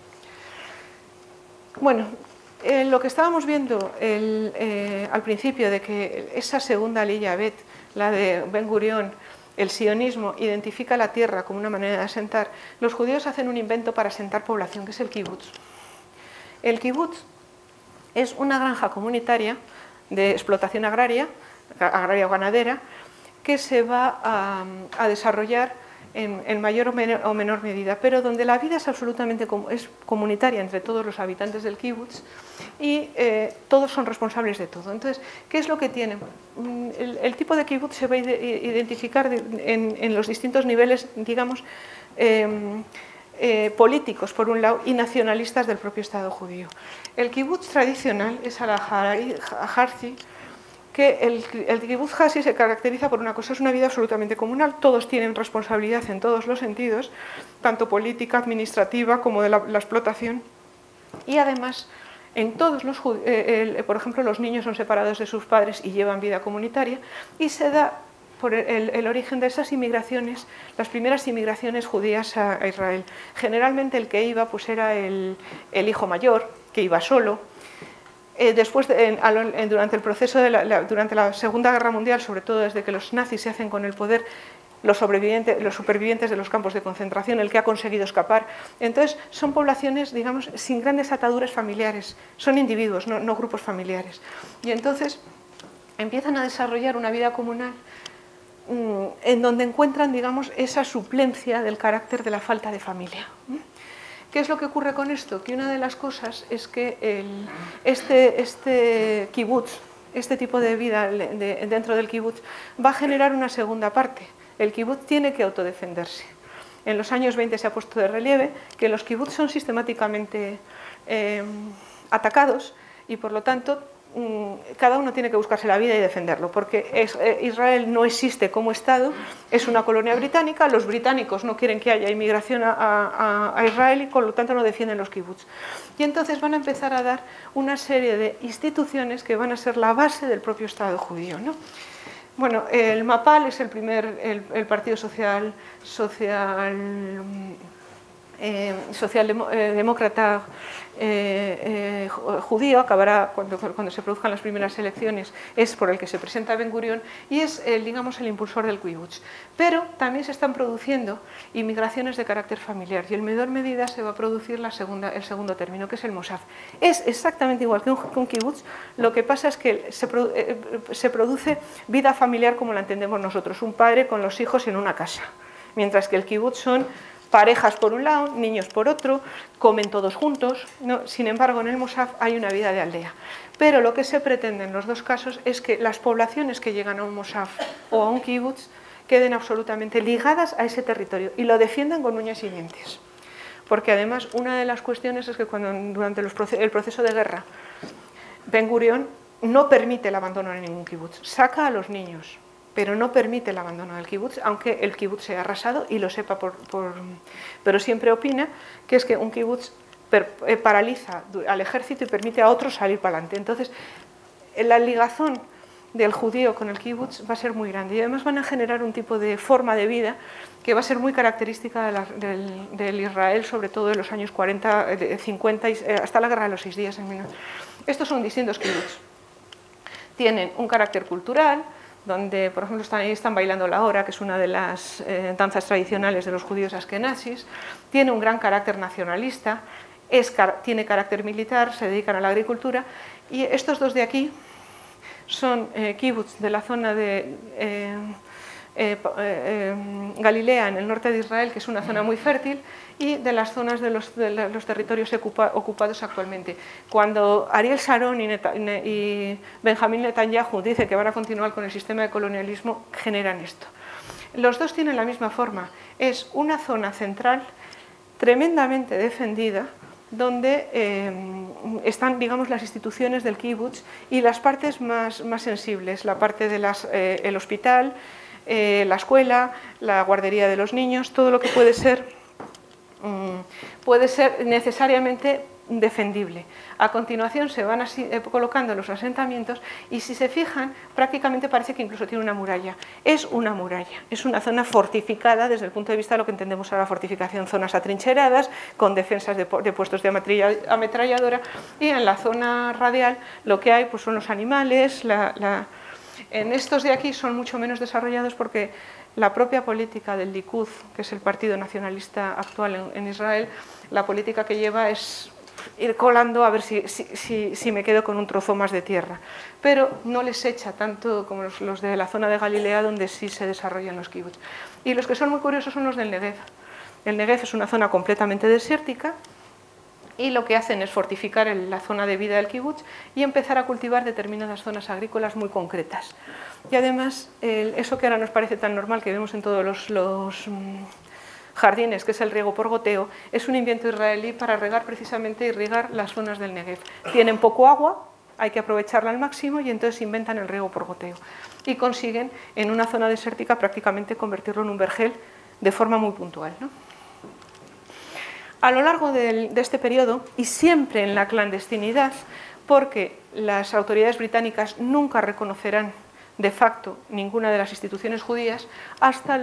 Bueno, lo que estábamos viendo al principio de que esa segunda Lilla Bet, la de Ben Gurión, el sionismo identifica la tierra como una manera de asentar, los judíos hacen un invento para asentar población, que es el kibutz. El kibutz es una granja comunitaria de explotación agraria o ganadera, que se va a desarrollar en mayor o menor medida, pero donde la vida es absolutamente comunitaria entre todos los habitantes del kibutz y todos son responsables de todo. Entonces, ¿qué es lo que tienen? El tipo de kibutz se va a identificar en los distintos niveles, digamos, políticos, por un lado, y nacionalistas del propio Estado judío. El kibutz tradicional es al-Harzi, que el kibutz Harzi se caracteriza por una cosa, es una vida absolutamente comunal, todos tienen responsabilidad en todos los sentidos, tanto política, administrativa, como de la explotación, y además, en todos los por ejemplo, los niños son separados de sus padres y llevan vida comunitaria, y se da por el origen de esas inmigraciones, las primeras inmigraciones judías a Israel. Generalmente el que iba pues era el hijo mayor, que iba solo. Después, durante el proceso durante la Segunda Guerra Mundial, sobre todo desde que los nazis se hacen con el poder, los supervivientes de los campos de concentración, el que ha conseguido escapar. Entonces, son poblaciones, digamos, sin grandes ataduras familiares, son individuos, no grupos familiares. Y entonces empiezan a desarrollar una vida comunal en donde encuentran, digamos, esa suplencia del carácter de la falta de familia. ¿Qué es lo que ocurre con esto? Que una de las cosas es que este kibutz, este tipo de vida dentro del kibutz, va a generar una segunda parte. El kibutz tiene que autodefenderse. En los años 20 se ha puesto de relieve que los kibutz son sistemáticamente atacados y por lo tanto cada uno tiene que buscarse la vida y defenderlo, porque Israel no existe como Estado, es una colonia británica, los británicos no quieren que haya inmigración a Israel y por lo tanto no defienden los kibbutz. Y entonces van a empezar a dar una serie de instituciones que van a ser la base del propio Estado judío, ¿no? Bueno, el Mapal es el Partido Socialdemócrata judío, acabará cuando se produzcan las primeras elecciones, es por el que se presenta Ben Gurión y es, digamos, el impulsor del kibbutz. Pero también se están produciendo inmigraciones de carácter familiar y en menor medida se va a producir el segundo término, que es el moshav. Es exactamente igual que un kibbutz, lo que pasa es que se produce vida familiar como la entendemos nosotros, un padre con los hijos en una casa, mientras que el kibbutz son parejas por un lado, niños por otro, comen todos juntos, ¿no? Sin embargo, en el moshav hay una vida de aldea. Pero lo que se pretende en los dos casos es que las poblaciones que llegan a un moshav o a un kibbutz queden absolutamente ligadas a ese territorio y lo defiendan con uñas y dientes. Porque además una de las cuestiones es que durante el proceso de guerra, Ben Gurión no permite el abandono de ningún kibbutz, saca a los niños, pero no permite el abandono del kibbutz, aunque el kibbutz sea arrasado y lo sepa pero siempre opina que es que un kibbutz paraliza al ejército y permite a otros salir para adelante. Entonces, la ligazón del judío con el kibbutz va a ser muy grande y además van a generar un tipo de forma de vida que va a ser muy característica del Israel, sobre todo de los años 40, 50, hasta la Guerra de los 6 días. Estos son distintos kibbutz. Tienen un carácter cultural, donde, por ejemplo, están bailando la hora, que es una de las danzas tradicionales de los judíos askenazis, tiene un gran carácter nacionalista, tiene carácter militar, se dedican a la agricultura, y estos dos de aquí son kibbutz de la zona de Galilea, en el norte de Israel, que es una zona muy fértil, y de las zonas de los territorios ocupados actualmente. Cuando Ariel Sharon y Benjamín Netanyahu dicen que van a continuar con el sistema de colonialismo, generan esto. Los dos tienen la misma forma, es una zona central tremendamente defendida, donde están, digamos, las instituciones del kibbutz y las partes más sensibles, la parte de el hospital, la escuela, la guardería de los niños, todo lo que puede ser necesariamente defendible. A continuación se van así, colocando los asentamientos y si se fijan prácticamente parece que incluso tiene una muralla. Es una muralla, es una zona fortificada desde el punto de vista de lo que entendemos ahora fortificación, zonas atrincheradas con defensas de puestos de ametralladora y en la zona radial lo que hay pues son los animales, en estos de aquí son mucho menos desarrollados porque la propia política del Likud, que es el partido nacionalista actual en Israel, la política que lleva es ir colando a ver si me quedo con un trozo más de tierra. Pero no les echa tanto como los de la zona de Galilea, donde sí se desarrollan los kibbutz. Y los que son muy curiosos son los del Negev. El Negev es una zona completamente desértica, y lo que hacen es fortificar la zona de vida del kibbutz y empezar a cultivar determinadas zonas agrícolas muy concretas. Y además, eso que ahora nos parece tan normal que vemos en todos los jardines, que es el riego por goteo, es un invento israelí para regar precisamente las zonas del Negev. Tienen poco agua, hay que aprovecharla al máximo y entonces inventan el riego por goteo. Y consiguen en una zona desértica prácticamente convertirlo en un vergel de forma muy puntual, ¿no? A lo largo de este periodo, y siempre en la clandestinidad, porque las autoridades británicas nunca reconocerán de facto ninguna de las instituciones judías hasta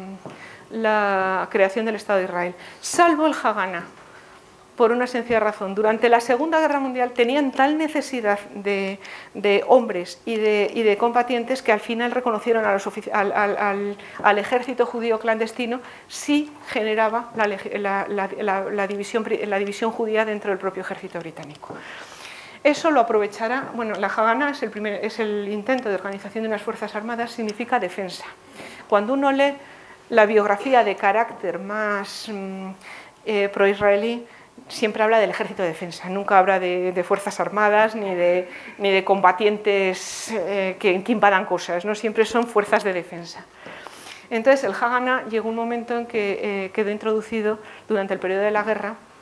la creación del Estado de Israel, salvo el Haganah, por una sencilla razón. Durante la Segunda Guerra Mundial tenían tal necesidad de hombres y de combatientes que al final reconocieron al ejército judío clandestino si generaba la división judía dentro del propio ejército británico. Eso lo aprovechará, bueno, la Haganah es el intento de organización de unas fuerzas armadas, significa defensa. Cuando uno lee la biografía de carácter más pro-israelí, siempre habla del ejército de defensa, nunca habla de fuerzas armadas ni de combatientes que invadan cosas, ¿no? Siempre son fuerzas de defensa. Entonces el Haganah llegó un momento en que quedó introducido durante el periodo de la guerra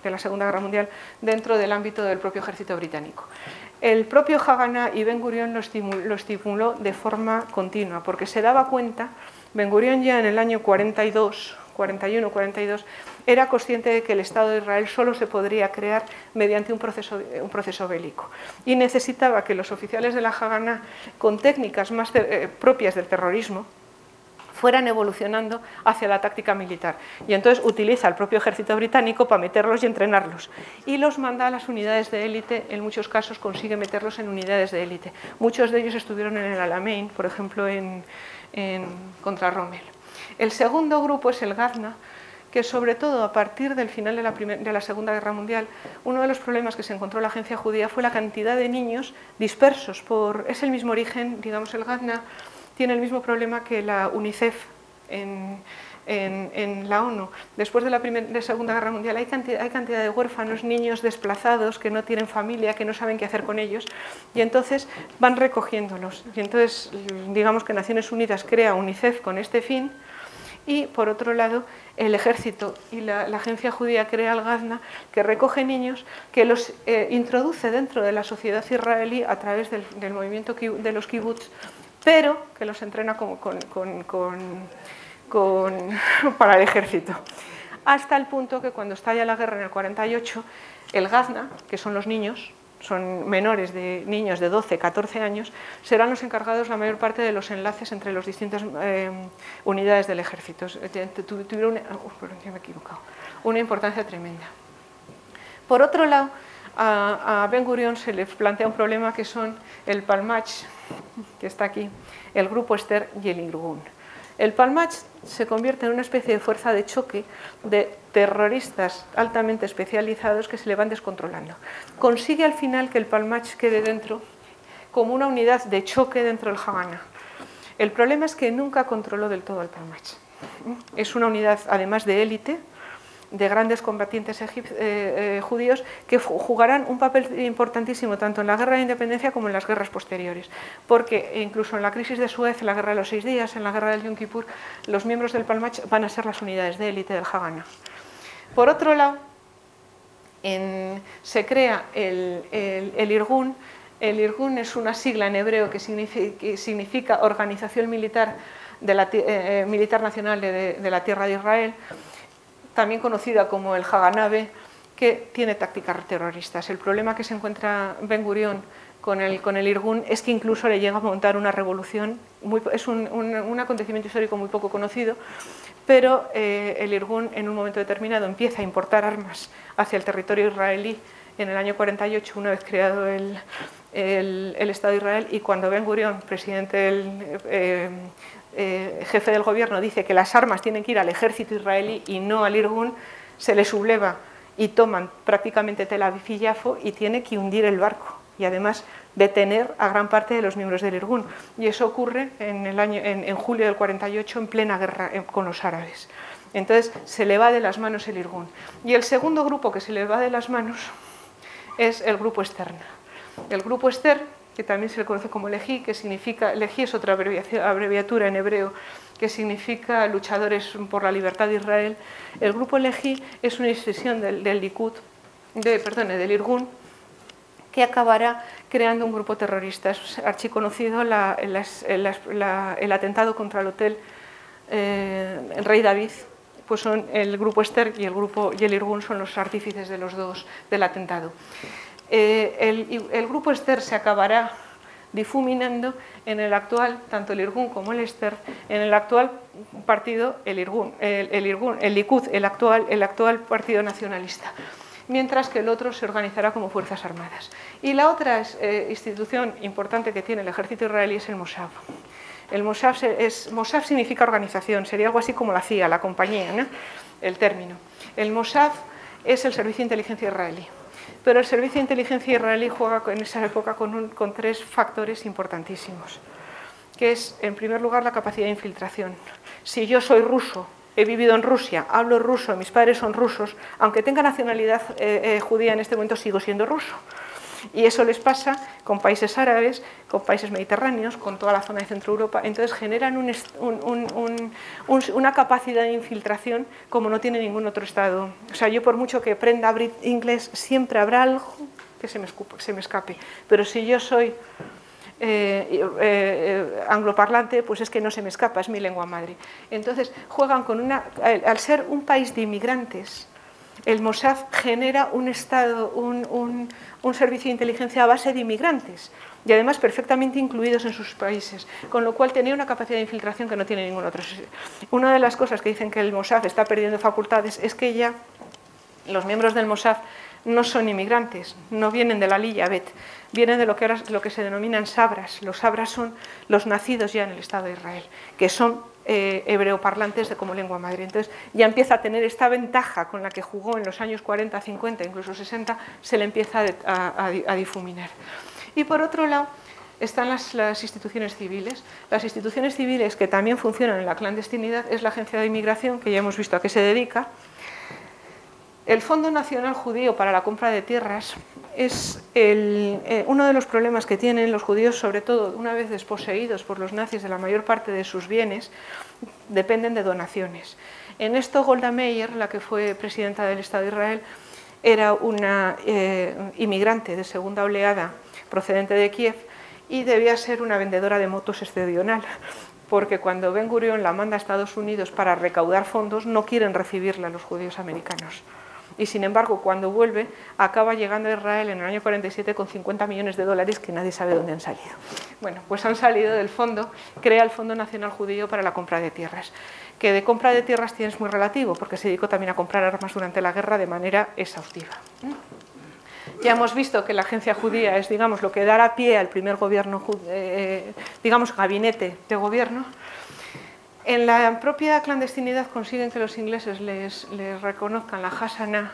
de la Segunda Guerra Mundial dentro del ámbito del propio ejército británico. El propio Haganah y Ben Gurion lo estimuló de forma continua, porque se daba cuenta, Ben Gurion ya en el año 41-42, era consciente de que el Estado de Israel solo se podría crear mediante un proceso bélico y necesitaba que los oficiales de la Haganah, con técnicas más propias del terrorismo, fueran evolucionando hacia la táctica militar. Y entonces utiliza el propio ejército británico para meterlos y entrenarlos. Y los manda a las unidades de élite, en muchos casos consigue meterlos en unidades de élite. Muchos de ellos estuvieron en el Alamein, por ejemplo, contra Rommel. El segundo grupo es el Ghazna, que sobre todo a partir del final de la Segunda Guerra Mundial, uno de los problemas que se encontró la agencia judía fue la cantidad de niños dispersos es el mismo origen, digamos, el Ghazna tiene el mismo problema que la UNICEF en la ONU. Después de la Segunda Guerra Mundial hay cantidad de huérfanos, niños desplazados que no tienen familia, que no saben qué hacer con ellos, y entonces van recogiéndolos. Y entonces, digamos que Naciones Unidas crea UNICEF con este fin, y por otro lado el ejército y la agencia judía crea el Ghazna, que recoge niños, que los introduce dentro de la sociedad israelí a través del movimiento de los kibbutz, pero que los entrena para el ejército. Hasta el punto que cuando estalla la guerra en el 48, el Ghazna, que son los niños, son menores de niños de 12, 14 años, serán los encargados la mayor parte de los enlaces entre las distintas unidades del ejército. Tuvieron una importancia tremenda. Por otro lado, a Ben Gurion se le plantea un problema que son el Palmach, que está aquí, el Grupo Esther y el Irgun. El Palmach se convierte en una especie de fuerza de choque de terroristas altamente especializados que se le van descontrolando. Consigue al final que el Palmach quede dentro como una unidad de choque dentro del Haganah. El problema es que nunca controló del todo el Palmach. Es una unidad, además de élite, de grandes combatientes judíos que jugarán un papel importantísimo tanto en la guerra de independencia como en las guerras posteriores, porque incluso en la crisis de Suez, en la guerra de los 6 días, en la guerra del Yom Kippur, los miembros del Palmach van a ser las unidades de élite del Haganah. Por otro lado, se crea el Irgun. El Irgun es una sigla en hebreo que significa Organización Militar, Militar Nacional de la Tierra de Israel, también conocida como el Haganah, que tiene tácticas terroristas. El problema que se encuentra Ben Gurion con el Irgun es que incluso le llega a montar una revolución, es un acontecimiento histórico muy poco conocido, pero el Irgun en un momento determinado empieza a importar armas hacia el territorio israelí en el año 48, una vez creado el Estado de Israel, y cuando Ben Gurion, jefe del gobierno, dice que las armas tienen que ir al ejército israelí y no al Irgun, se le subleva y toman prácticamente Tel Aviv y Yafo y tiene que hundir el barco y además detener a gran parte de los miembros del Irgun. Y eso ocurre en julio del 48, en plena guerra con los árabes. Entonces se le va de las manos el Irgun. Y el segundo grupo que se le va de las manos es el Grupo Esther. El Grupo Esther, que también se le conoce como Lehi, que significa, Lehi es otra abreviatura en hebreo, que significa luchadores por la libertad de Israel. El grupo Lehi es una extensión del Irgun, que acabará creando un grupo terrorista. Es archiconocido el atentado contra el hotel el Rey David, pues son el grupo Esther y el Irgun son los artífices de los dos del atentado. El grupo Esther se acabará difuminando en el actual, tanto el Irgun como el Esther, en el actual partido, el Likud, el actual partido nacionalista, mientras que el otro se organizará como Fuerzas Armadas. Y la otra institución importante que tiene el ejército israelí es el Mossad. El Mossad significa organización, sería algo así como la CIA, la compañía, ¿no? El término. El Mossad es el servicio de inteligencia israelí. Pero el servicio de inteligencia israelí juega en esa época con 3 factores importantísimos, que es, en primer lugar, la capacidad de infiltración. Si yo soy ruso, he vivido en Rusia, hablo ruso, mis padres son rusos, aunque tenga nacionalidad judía en este momento sigo siendo ruso. Y eso les pasa con países árabes, con países mediterráneos, con toda la zona de Centro Europa. Entonces generan una capacidad de infiltración como no tiene ningún otro Estado. O sea, yo por mucho que aprenda inglés, siempre habrá algo que se me escape. Pero si yo soy angloparlante, pues es que no se me escapa, es mi lengua madre. Entonces juegan con al ser un país de inmigrantes, el Mossad genera un Estado, un servicio de inteligencia a base de inmigrantes y además perfectamente incluidos en sus países, con lo cual tenía una capacidad de infiltración que no tiene ningún otro. Una de las cosas que dicen que el Mossad está perdiendo facultades es que ya los miembros del Mossad no son inmigrantes, no vienen de la Lilla Bet, vienen de lo que se denominan sabras. Los sabras son los nacidos ya en el Estado de Israel, que son hebreoparlantes como lengua madre. Entonces ya empieza a tener esta ventaja con la que jugó en los años 40, 50, incluso 60, se le empieza a difuminar. Y por otro lado están las instituciones civiles. Las instituciones civiles que también funcionan en la clandestinidad es la Agencia de Inmigración, que ya hemos visto a qué se dedica. El Fondo Nacional Judío para la compra de tierras es uno de los problemas que tienen los judíos, sobre todo una vez desposeídos por los nazis de la mayor parte de sus bienes, dependen de donaciones. En esto Golda Meir, la que fue presidenta del Estado de Israel, era una inmigrante de segunda oleada procedente de Kiev y debía ser una vendedora de motos excepcional, porque cuando Ben Gurión la manda a Estados Unidos para recaudar fondos, no quieren recibirla los judíos americanos. Y sin embargo, cuando vuelve, acaba llegando a Israel en el año 47 con 50 millones de dólares que nadie sabe dónde han salido. Bueno, pues han salido del fondo, crea el Fondo Nacional Judío para la compra de tierras, que de compra de tierras tienes muy relativo, porque se dedicó también a comprar armas durante la guerra de manera exhaustiva. Ya hemos visto que la agencia judía es, digamos, lo que dará pie al primer gobierno, digamos, gabinete de gobierno. En la propia clandestinidad consiguen que los ingleses les reconozcan la Hasana,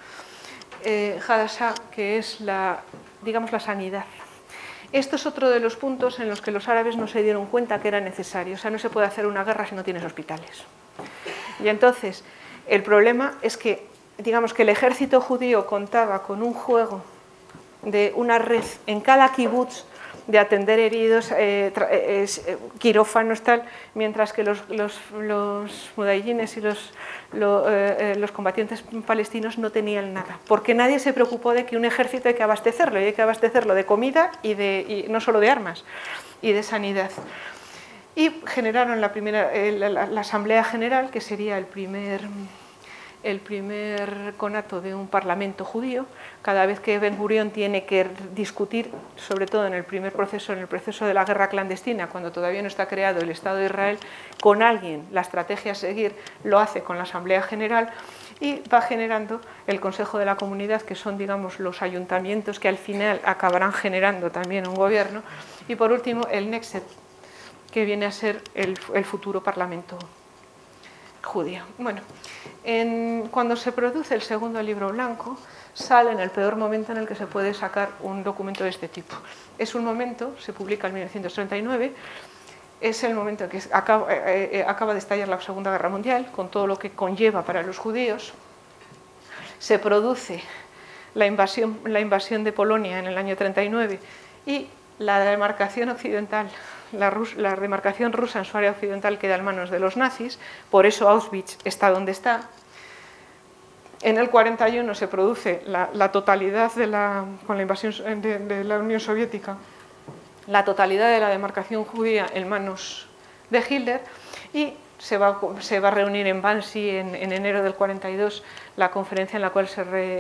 Hadasha, que es digamos, la sanidad. Esto es otro de los puntos en los que los árabes no se dieron cuenta que era necesario. O sea, no se puede hacer una guerra si no tienes hospitales. Y entonces, el problema es que, digamos, que el ejército judío contaba con un juego de una red en cada kibutz de atender heridos, quirófanos, tal, mientras que los mudayines y los combatientes palestinos no tenían nada, porque nadie se preocupó de que un ejército hay que abastecerlo, y hay que abastecerlo de comida y no solo de armas, y de sanidad. Y generaron la Asamblea General, que sería el primer conato de un parlamento judío. Cada vez que Ben Gurión tiene que discutir, sobre todo en el primer proceso, en el proceso de la guerra clandestina, cuando todavía no está creado el Estado de Israel, con alguien, la estrategia a seguir lo hace con la Asamblea General y va generando el Consejo de la Comunidad, que son, digamos, los ayuntamientos que al final acabarán generando también un gobierno, y por último el Knesset, que viene a ser el futuro Parlamento judío. Bueno, cuando se produce el segundo libro blanco, sale en el peor momento en el que se puede sacar un documento de este tipo. Es un momento, se publica en 1939, es el momento en que acaba de estallar la Segunda Guerra Mundial, con todo lo que conlleva para los judíos. Se produce la invasión de Polonia en el año 39 y la demarcación occidental, la demarcación rusa en su área occidental queda en manos de los nazis, por eso Auschwitz está donde está. En el 41 se produce la totalidad con la invasión de la Unión Soviética, la totalidad de la demarcación judía en manos de Hitler, y se va a reunir en Wannsee en enero del 42 la conferencia en la cual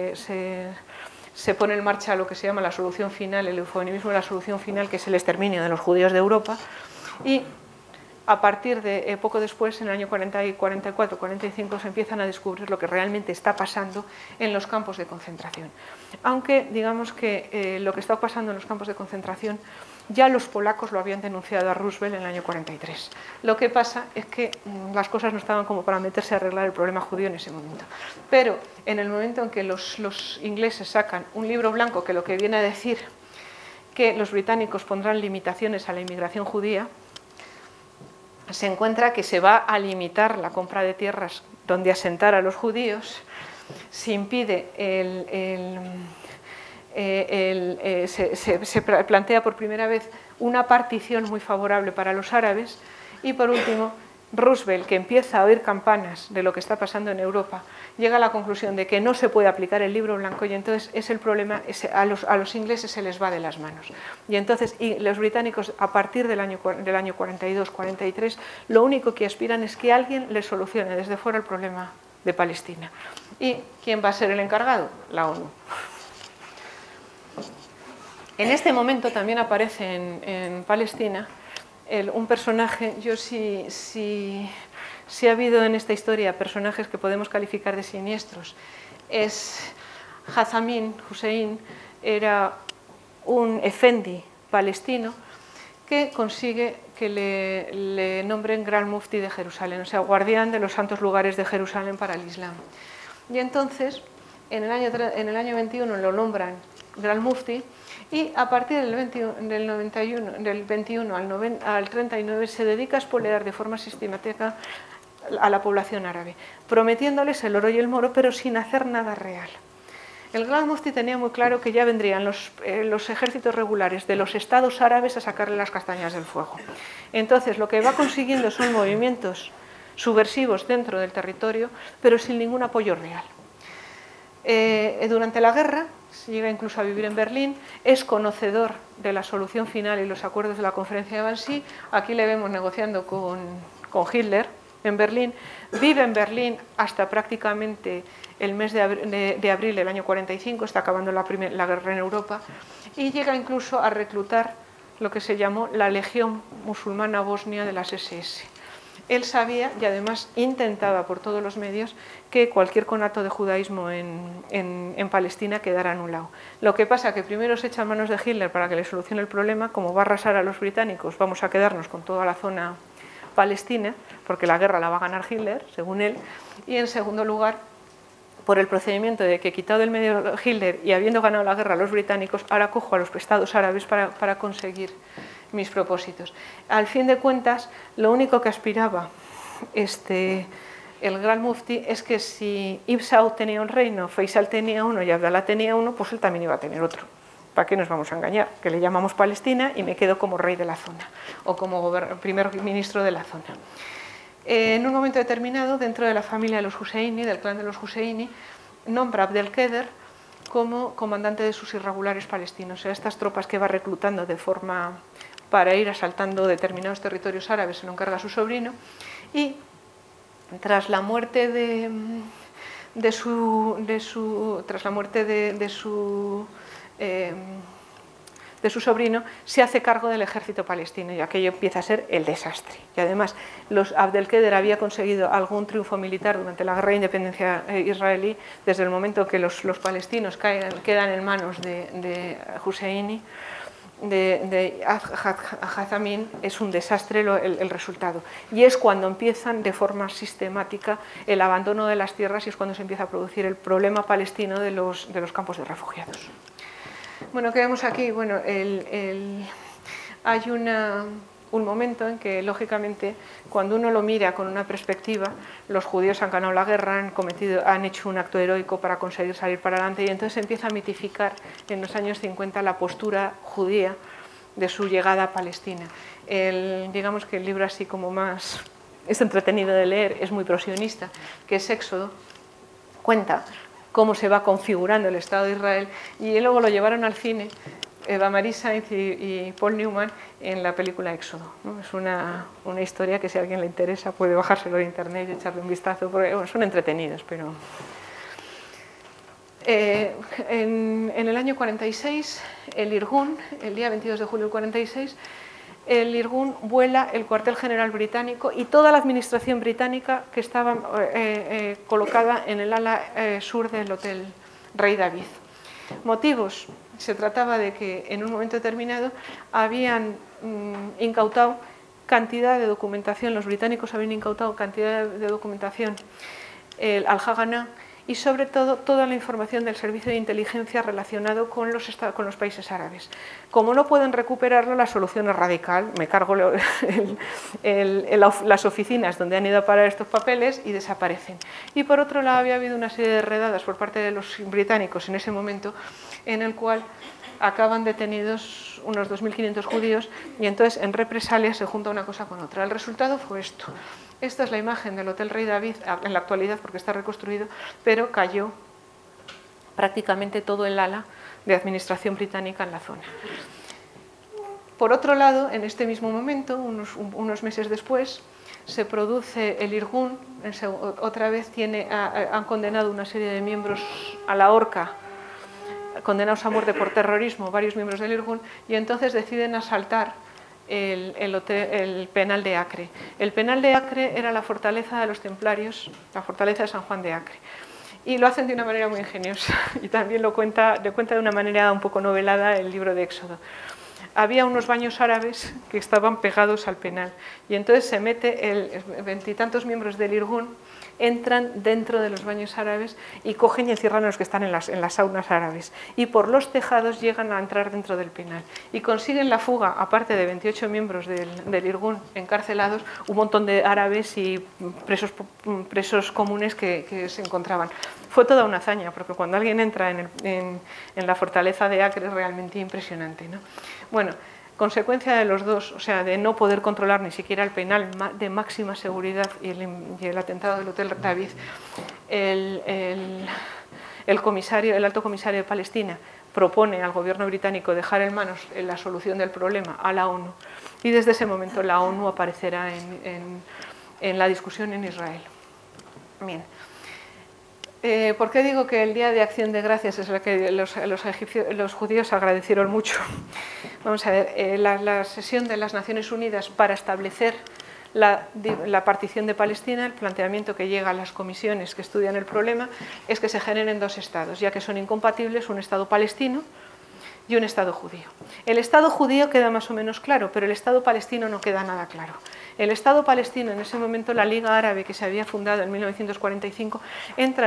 se pone en marcha lo que se llama la solución final, el eufemismo de la solución final, que es el exterminio de los judíos de Europa, y a partir de poco después, en el año 44, 45, se empiezan a descubrir lo que realmente está pasando en los campos de concentración. Aunque digamos que lo que está pasando en los campos de concentración ya los polacos lo habían denunciado a Roosevelt en el año 43. Lo que pasa es que las cosas no estaban como para meterse a arreglar el problema judío en ese momento. Pero en el momento en que los ingleses sacan un libro blanco que lo que viene a decir que los británicos pondrán limitaciones a la inmigración judía, se encuentra que se va a limitar la compra de tierras donde asentar a los judíos, se impide se plantea por primera vez una partición muy favorable para los árabes, y por último Roosevelt, que empieza a oír campanas de lo que está pasando en Europa, llega a la conclusión de que no se puede aplicar el libro blanco, y entonces es el problema, a los ingleses se les va de las manos. Y entonces los británicos, a partir del año 42-43, lo único que aspiran es que alguien les solucione desde fuera el problema de Palestina. ¿Y quién va a ser el encargado? La ONU. En este momento también aparece en Palestina un personaje. Yo si ha habido en esta historia personajes que podemos calificar de siniestros, es Hazamin Hussein. Era un efendi palestino que consigue que le nombren Gran Mufti de Jerusalén, o sea, guardián de los santos lugares de Jerusalén para el Islam. Y entonces, en el año 21 lo nombran Gran Mufti, y a partir del 21 al 39 se dedica a espolear de forma sistemática a la población árabe, prometiéndoles el oro y el moro, pero sin hacer nada real. El Gran Mufti tenía muy claro que ya vendrían los ejércitos regulares de los estados árabes a sacarle las castañas del fuego. Entonces, lo que va consiguiendo son movimientos subversivos dentro del territorio, pero sin ningún apoyo real. Durante la guerra, se llega incluso a vivir en Berlín, es conocedor de la solución final y los acuerdos de la conferencia de Wannsee. Aquí le vemos negociando con Hitler en Berlín. Vive en Berlín hasta prácticamente el mes de abril del año 45, está acabando la guerra en Europa, y llega incluso a reclutar lo que se llamó la Legión Musulmana Bosnia de las SS. Él sabía, y además intentaba por todos los medios, que cualquier conato de judaísmo en Palestina quedara anulado. Lo que pasa es que primero se echa a manos de Hitler para que le solucione el problema. Como va a arrasar a los británicos, vamos a quedarnos con toda la zona palestina, porque la guerra la va a ganar Hitler, según él. Y en segundo lugar, por el procedimiento de que, quitado del medio Hitler y habiendo ganado la guerra a los británicos, ahora cojo a los estados árabes para conseguir mis propósitos. Al fin de cuentas, lo único que aspiraba el Gran Mufti es que si Ibn Saud tenía un reino, Faisal tenía uno y Abdalá tenía uno, pues él también iba a tener otro. ¿Para qué nos vamos a engañar? Que le llamamos Palestina y me quedo como rey de la zona o como primer ministro de la zona. En un momento determinado, dentro de la familia de los Husseini, del clan de los Husseini, nombra a Abdelkader como comandante de sus irregulares palestinos, o sea, estas tropas que va reclutando de forma para ir asaltando determinados territorios árabes, se lo encarga a su sobrino, y tras la muerte de su sobrino, se hace cargo del ejército palestino, y aquello empieza a ser el desastre. Y además, Abdelkader había conseguido algún triunfo militar durante la guerra de independencia israelí. Desde el momento que los palestinos quedan en manos de Husseini, de Hazamin, es un desastre el resultado. Y es cuando empiezan de forma sistemática el abandono de las tierras, y es cuando se empieza a producir el problema palestino de los campos de refugiados. Bueno, ¿qué vemos aquí? Bueno, hay un momento en que, lógicamente, cuando uno lo mira con una perspectiva, los judíos han ganado la guerra, han hecho un acto heroico para conseguir salir para adelante, y entonces se empieza a mitificar en los años 50 la postura judía de su llegada a Palestina. Digamos que el libro así como más es entretenido de leer, es muy prosionista, que es Éxodo, cuenta cómo se va configurando el Estado de Israel, y luego lo llevaron al cine Eva-Marie Sainz y Paul Newman en la película Éxodo, ¿no? Es una historia que, si a alguien le interesa, puede bajárselo de internet y echarle un vistazo, porque bueno, son entretenidos. Pero en el año 46, el Irgun, el día 22 de julio del 46, el Irgun vuela el cuartel general británico y toda la administración británica que estaba colocada en el ala sur del Hotel Rey David. Motivos: se trataba de que en un momento determinado habían incautado cantidad de documentación, los británicos habían incautado cantidad de documentación al Haganah, y sobre todo toda la información del servicio de inteligencia relacionado con los países árabes. Como no pueden recuperarlo, la solución es radical: me cargo las oficinas donde han ido a parar estos papeles y desaparecen. Y por otro lado había habido una serie de redadas por parte de los británicos en ese momento, en el cual acaban detenidos unos 2.500 judíos, y entonces en represalia se junta una cosa con otra. El resultado fue esto. Esta es la imagen del Hotel Rey David en la actualidad, porque está reconstruido, pero cayó prácticamente todo el ala de administración británica en la zona. Por otro lado, en este mismo momento, unos meses después, se produce el Irgun. Otra vez han condenado una serie de miembros a la horca, condenados a muerte por terrorismo, varios miembros del Irgun, y entonces deciden asaltar el penal de Acre. El penal de Acre era la fortaleza de los templarios, la fortaleza de San Juan de Acre. Y lo hacen de una manera muy ingeniosa, y también lo cuenta de una manera un poco novelada el libro de Éxodo. Había unos baños árabes que estaban pegados al penal, y entonces se mete veintitantos miembros del Irgun, entran dentro de los baños árabes y cogen y encierran a los que están en las saunas árabes, y por los tejados llegan a entrar dentro del penal y consiguen la fuga, aparte de 28 miembros del Irgun encarcelados, un montón de árabes y presos comunes que se encontraban. Fue toda una hazaña, porque cuando alguien entra en la fortaleza de Acre es realmente impresionante, ¿no? Bueno, consecuencia de los dos, o sea, de no poder controlar ni siquiera el penal de máxima seguridad y el atentado del Hotel David, el alto comisario de Palestina propone al gobierno británico dejar en manos la solución del problema a la ONU, y desde ese momento la ONU aparecerá en la discusión en Israel. Bien. ¿Por qué digo que el Día de Acción de Gracias es la que los judíos agradecieron mucho? Vamos a ver, la sesión de las Naciones Unidas para establecer la partición de Palestina, el planteamiento que llega a las comisiones que estudian el problema es que se generen dos estados, ya que son incompatibles un estado palestino y un estado judío. El estado judío queda más o menos claro, pero el estado palestino no queda nada claro. El estado palestino, en ese momento la Liga Árabe, que se había fundado en 1945, entra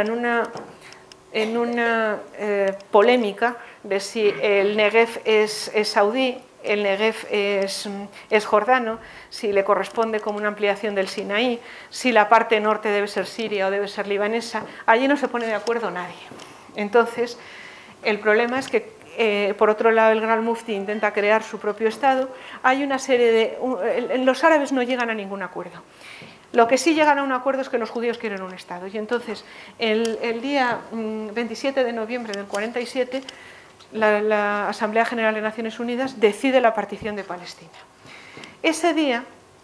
en una polémica de si el Negev es saudí, el Negev es jordano, si le corresponde como una ampliación del Sinaí, si la parte norte debe ser siria o debe ser libanesa. Allí no se pone de acuerdo nadie. Entonces, el problema es que por otro lado, el Gran Mufti intenta crear su propio Estado. Hay una serie de... Los árabes no llegan a ningún acuerdo. Lo que sí llegan a un acuerdo es que los judíos quieren un Estado. Y entonces, el día 27 de noviembre del 47, la Asamblea General de Naciones Unidas decide la partición de Palestina. Ese día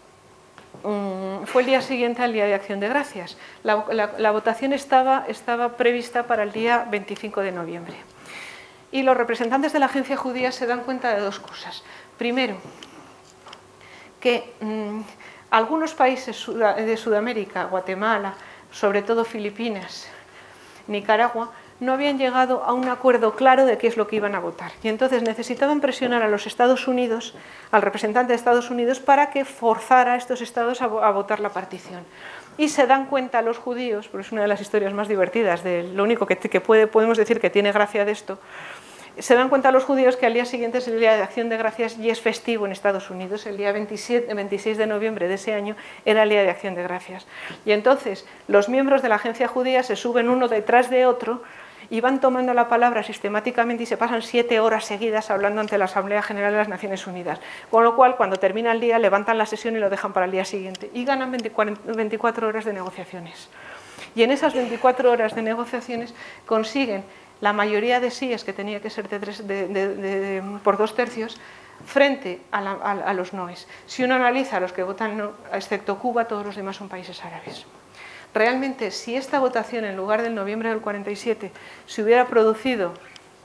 fue el día siguiente al Día de Acción de Gracias. La votación estaba prevista para el día 25 de noviembre. Y los representantes de la agencia judía se dan cuenta de dos cosas. Primero, que algunos países de Sudamérica, Guatemala, sobre todo Filipinas, Nicaragua, no habían llegado a un acuerdo claro de qué es lo que iban a votar. Y entonces necesitaban presionar a los Estados Unidos, al representante de Estados Unidos, para que forzara a estos estados a votar la partición. Y se dan cuenta los judíos, porque es una de las historias más divertidas, lo único que podemos decir que tiene gracia de esto, se dan cuenta los judíos que al día siguiente es el Día de Acción de Gracias y es festivo en Estados Unidos. El día 26 de noviembre de ese año era el Día de Acción de Gracias. Y entonces los miembros de la agencia judía se suben uno detrás de otro y van tomando la palabra sistemáticamente y se pasan 7 horas seguidas hablando ante la Asamblea General de las Naciones Unidas. Con lo cual, cuando termina el día, levantan la sesión y lo dejan para el día siguiente. Y ganan 24 horas de negociaciones. Y en esas 24 horas de negociaciones consiguen la mayoría de síes, que tenía que ser por 2/3, frente a los noes. Si uno analiza a los que votan no, excepto Cuba, todos los demás son países árabes. Realmente, si esta votación, en lugar del noviembre del 47, se hubiera producido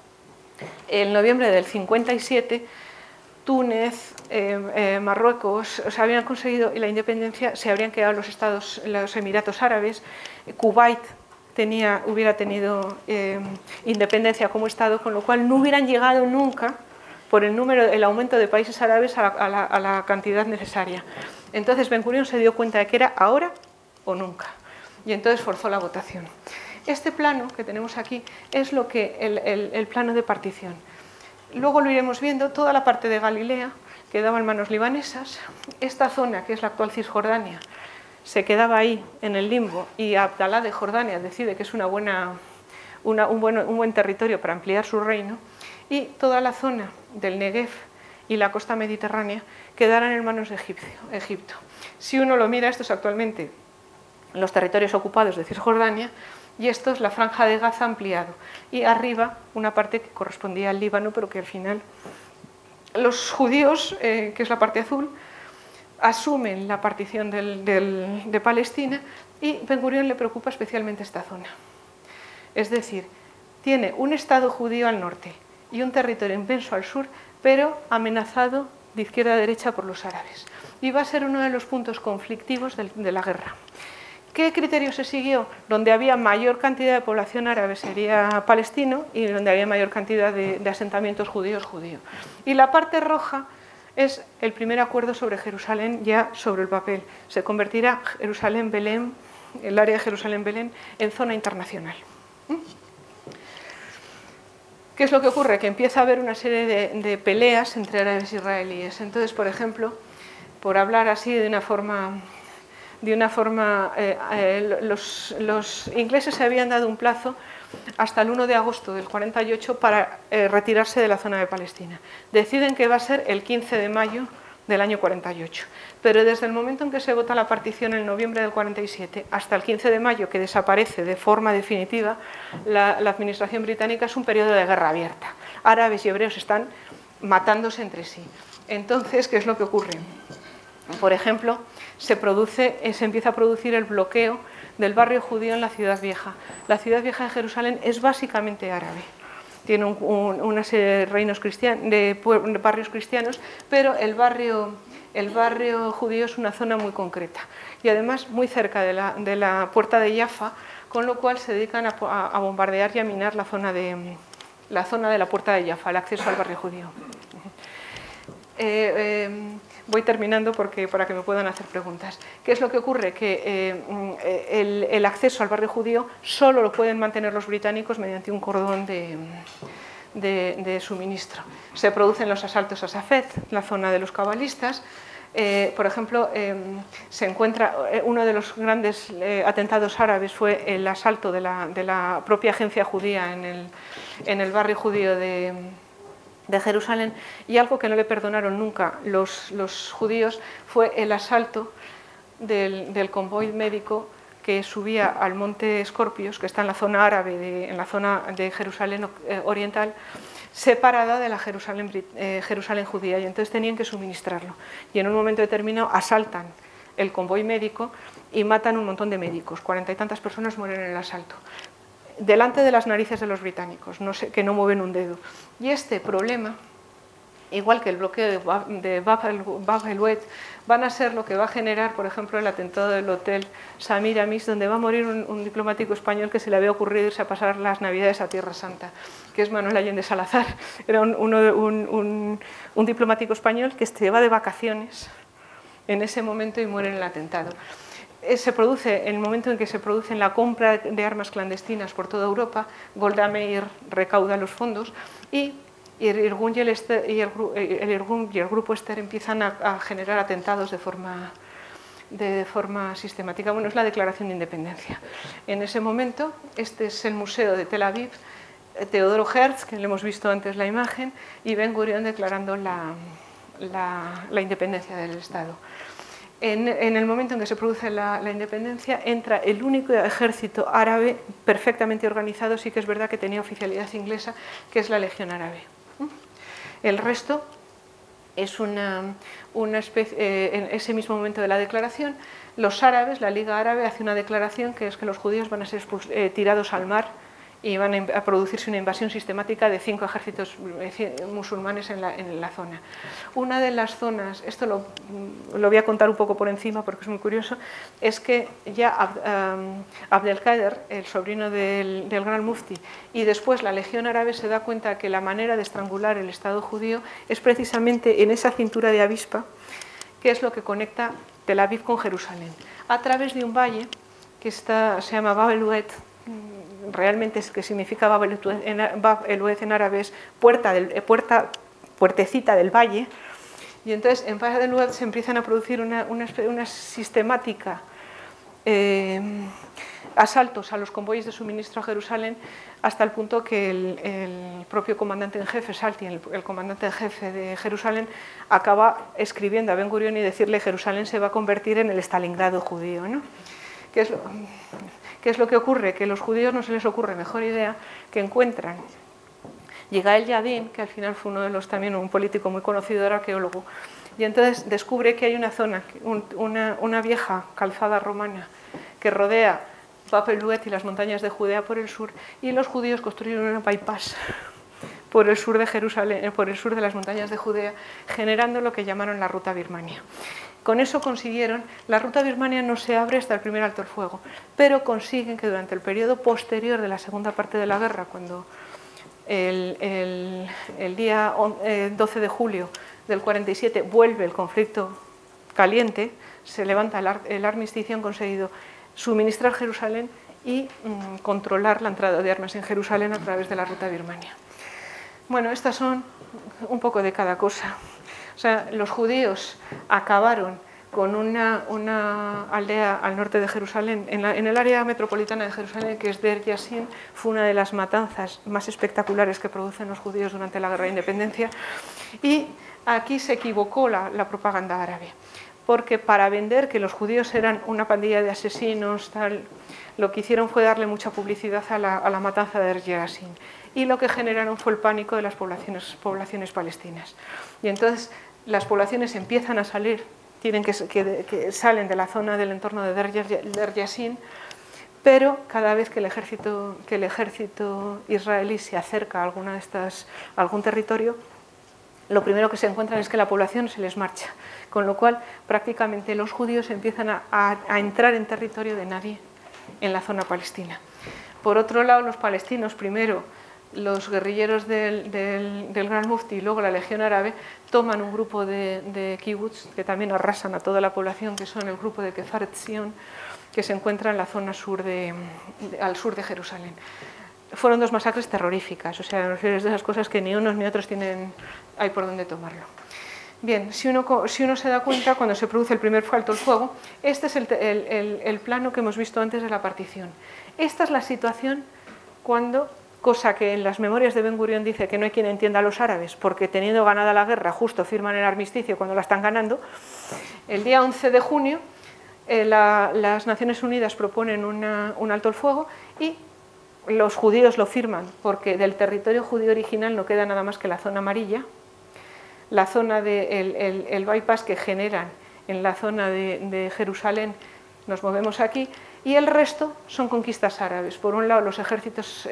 en noviembre del 57, Túnez, Marruecos, o sea, habían conseguido la independencia, se habrían quedado los Emiratos Árabes, Kuwait hubiera tenido independencia como Estado, con lo cual no hubieran llegado nunca, por el aumento de países árabes, a la cantidad necesaria. Entonces Ben Gurión se dio cuenta de que era ahora o nunca, y entonces forzó la votación. Este plano que tenemos aquí es lo que el plano de partición. Luego lo iremos viendo, toda la parte de Galilea quedaba en manos libanesas. Esta zona, que es la actual Cisjordania, se quedaba ahí en el limbo y Abdalá de Jordania decide que es un buen territorio para ampliar su reino, y toda la zona del Negev y la costa mediterránea quedarán en manos de Egipto. Si uno lo mira, esto es actualmente los territorios ocupados de Cisjordania, y esto es la franja de Gaza ampliado, y arriba una parte que correspondía al Líbano, pero que al final los judíos, que es la parte azul, asumen la partición de Palestina, y Ben Gurión le preocupa especialmente esta zona. Es decir, tiene un Estado judío al norte y un territorio inmenso al sur, pero amenazado de izquierda a derecha por los árabes. Y va a ser uno de los puntos conflictivos de la guerra. ¿Qué criterio se siguió? Donde había mayor cantidad de población árabe sería palestino, y donde había mayor cantidad de asentamientos judíos. Y la parte roja es el primer acuerdo sobre Jerusalén ya sobre el papel. Se convertirá Jerusalén-Belén, el área de Jerusalén-Belén, en zona internacional. ¿Qué es lo que ocurre? Que empieza a haber una serie de peleas entre árabes e israelíes. Entonces, por ejemplo, por hablar así de una forma los ingleses se habían dado un plazo hasta el 1 de agosto del 48 para retirarse de la zona de Palestina. Deciden que va a ser el 15 de mayo del año 48, pero desde el momento en que se vota la partición en noviembre del 47 hasta el 15 de mayo, que desaparece de forma definitiva la administración británica, es un periodo de guerra abierta. Árabes y hebreos están matándose entre sí. Entonces, ¿qué es lo que ocurre? Por ejemplo, se empieza a producir el bloqueo del barrio judío en la Ciudad Vieja. La Ciudad Vieja de Jerusalén es básicamente árabe. Tiene una serie de reinos de barrios cristianos, pero el barrio judío es una zona muy concreta y además muy cerca de la puerta de Jaffa, con lo cual se dedican a bombardear y a minar la zona de la puerta de Jaffa, el acceso al barrio judío. Voy terminando para que me puedan hacer preguntas. ¿Qué es lo que ocurre? Que el acceso al barrio judío solo lo pueden mantener los británicos mediante un cordón de suministro. Se producen los asaltos a Safed, la zona de los cabalistas. Por ejemplo, se encuentra uno de los grandes atentados árabes fue el asalto de la propia agencia judía en el barrio judío de Jerusalén, y algo que no le perdonaron nunca los judíos fue el asalto del convoy médico que subía al monte Escorpios, que está en la zona árabe, en la zona de Jerusalén oriental, separada de la Jerusalén judía, y entonces tenían que suministrarlo. Y en un momento determinado asaltan el convoy médico y matan un montón de médicos, 40 y tantas personas mueren en el asalto, delante de las narices de los británicos, que no mueven un dedo. Y este problema, igual que el bloqueo de Bab el-Wed, van a ser lo que va a generar, por ejemplo, el atentado del hotel Samir Amis, donde va a morir un diplomático español que se le había ocurrido irse a pasar las Navidades a Tierra Santa, que es Manuel Allende Salazar. Era un diplomático español que se va de vacaciones en ese momento y muere en el atentado. Se produce, en el momento en que se produce la compra de armas clandestinas por toda Europa, Golda Meir recauda los fondos y el Irgun y el grupo Esther empiezan a generar atentados de forma sistemática. Bueno, es la declaración de independencia. En ese momento, este es el museo de Tel Aviv, Teodoro Herz, que le hemos visto antes la imagen, y Ben Gurión declarando la independencia del Estado. En el momento en que se produce la independencia, entra el único ejército árabe perfectamente organizado, sí que es verdad que tenía oficialidad inglesa, que es la Legión Árabe. El resto es una especie, en ese mismo momento de la declaración, los árabes, la Liga Árabe, hace una declaración que es que los judíos van a ser tirados al mar y van a producirse una invasión sistemática de 5 ejércitos musulmanes en la zona. Una de las zonas, esto lo voy a contar un poco por encima porque es muy curioso, es que ya Abdelkader, el sobrino del gran mufti, y después la Legión Árabe se da cuenta que la manera de estrangular el Estado judío es precisamente en esa cintura de avispa, que es lo que conecta Tel Aviv con Jerusalén, a través de un valle que se llama Bab el-Wed, realmente es que significa Bab el-Oued en árabe es puertecita del valle, y entonces en Bab el-Oued se empiezan a producir una sistemática asaltos a los convoyes de suministro a Jerusalén, hasta el punto que el propio comandante en jefe, Saltin, el comandante en jefe de Jerusalén, acaba escribiendo a Ben Gurion y decirle: Jerusalén se va a convertir en el Stalingrado judío, ¿no? ¿Qué es lo que ocurre? Que a los judíos no se les ocurre mejor idea que encuentran. Llega el Yadin, que al final fue también un político muy conocido, era arqueólogo, y entonces descubre que hay una zona, una vieja calzada romana que rodea Bab el-Oued y las montañas de Judea por el sur, y los judíos construyeron un bypass por el sur de Jerusalén, por el sur de las montañas de Judea, generando lo que llamaron la ruta Birmania. Con eso consiguieron, la ruta Birmania no se abre hasta el primer alto el fuego, pero consiguen que durante el periodo posterior de la segunda parte de la guerra, cuando el día 12 de julio del 47 vuelve el conflicto caliente, se levanta el armisticio, han conseguido suministrar Jerusalén y controlar la entrada de armas en Jerusalén a través de la ruta Birmania. Bueno, estas son un poco de cada cosa. O sea, los judíos acabaron con una aldea al norte de Jerusalén, en el área metropolitana de Jerusalén, que es Der Yassin. Fue una de las matanzas más espectaculares que producen los judíos durante la Guerra de Independencia, y aquí se equivocó la propaganda árabe, porque para vender que los judíos eran una pandilla de asesinos, tal, lo que hicieron fue darle mucha publicidad a la matanza de Der Yassin, y lo que generaron fue el pánico de las poblaciones palestinas. Y entonces las poblaciones empiezan a salir, que salen de la zona del entorno de Der Yassin, pero cada vez que el ejército israelí se acerca a algún territorio, lo primero que se encuentran es que la población se les marcha, con lo cual prácticamente los judíos empiezan a entrar en territorio de nadie en la zona palestina. Por otro lado, los palestinos, primero los guerrilleros del Gran Mufti y luego la Legión Árabe, toman un grupo de kibbutz que también arrasan a toda la población, que son el grupo de Kfar Etzion, que se encuentra en la zona al sur de Jerusalén. Fueron dos masacres terroríficas, o sea, es de esas cosas que ni unos ni otros hay por dónde tomarlo. Bien, si uno se da cuenta, cuando se produce el primer alto el fuego, este es el plano que hemos visto antes de la partición. Esta es la situación cuando, cosa que en las memorias de Ben Gurion dice que no hay quien entienda a los árabes, porque teniendo ganada la guerra justo firman el armisticio cuando la están ganando. El día 11 de junio las Naciones Unidas proponen un alto el fuego y los judíos lo firman, porque del territorio judío original no queda nada más que la zona amarilla, la zona del bypass que generan en la zona de Jerusalén, nos movemos aquí, y el resto son conquistas árabes. Por un lado los ejércitos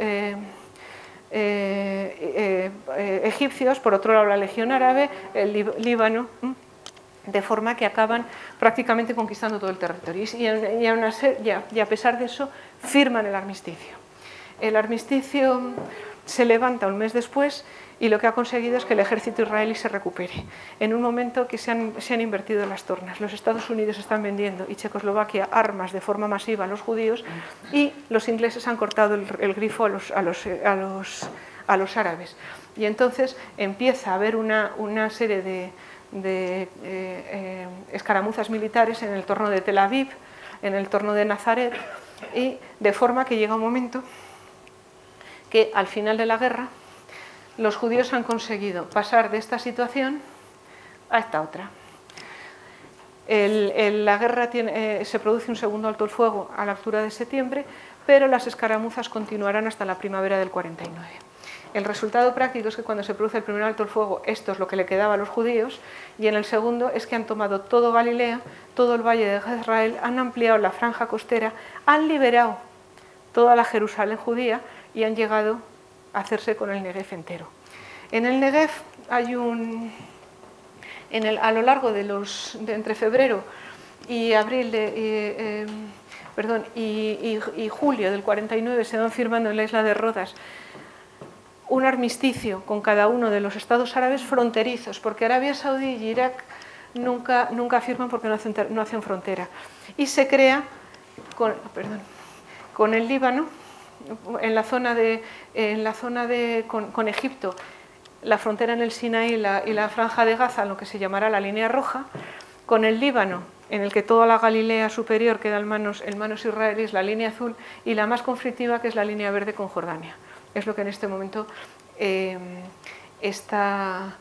egipcios, por otro lado la Legión Árabe, el Líbano, de forma que acaban prácticamente conquistando todo el territorio. Y a pesar de eso firman el armisticio. El armisticio se levanta un mes después y lo que ha conseguido es que el ejército israelí se recupere. En un momento que se han invertido las tornas. Los Estados Unidos están vendiendo y Checoslovaquia armas de forma masiva a los judíos, y los ingleses han cortado el grifo a los árabes. Y entonces empieza a haber una serie de escaramuzas militares en el entorno de Tel Aviv, en el entorno de Nazaret, y de forma que llega un momento que al final de la guerra los judíos han conseguido pasar de esta situación a esta otra. La guerra se produce un segundo alto el fuego a la altura de septiembre, pero las escaramuzas continuarán hasta la primavera del 49. El resultado práctico es que cuando se produce el primer alto el fuego, esto es lo que le quedaba a los judíos, y en el segundo es que han tomado todo Galilea, todo el valle de Israel, han ampliado la franja costera, han liberado toda la Jerusalén judía y han llegado a hacerse con el Negev entero. En el Negev hay a lo largo de entre febrero y y julio del 49 se van firmando en la isla de Rodas un armisticio con cada uno de los estados árabes fronterizos, porque Arabia Saudí y Irak nunca firman porque no hacen frontera. Y se crea con el Líbano en la zona con Egipto, la frontera en el Sinaí y la franja de Gaza, lo que se llamará la línea roja, con el Líbano, en el que toda la Galilea superior queda en manos israelíes, la línea azul, y la más conflictiva, que es la línea verde con Jordania. Es lo que en este momento está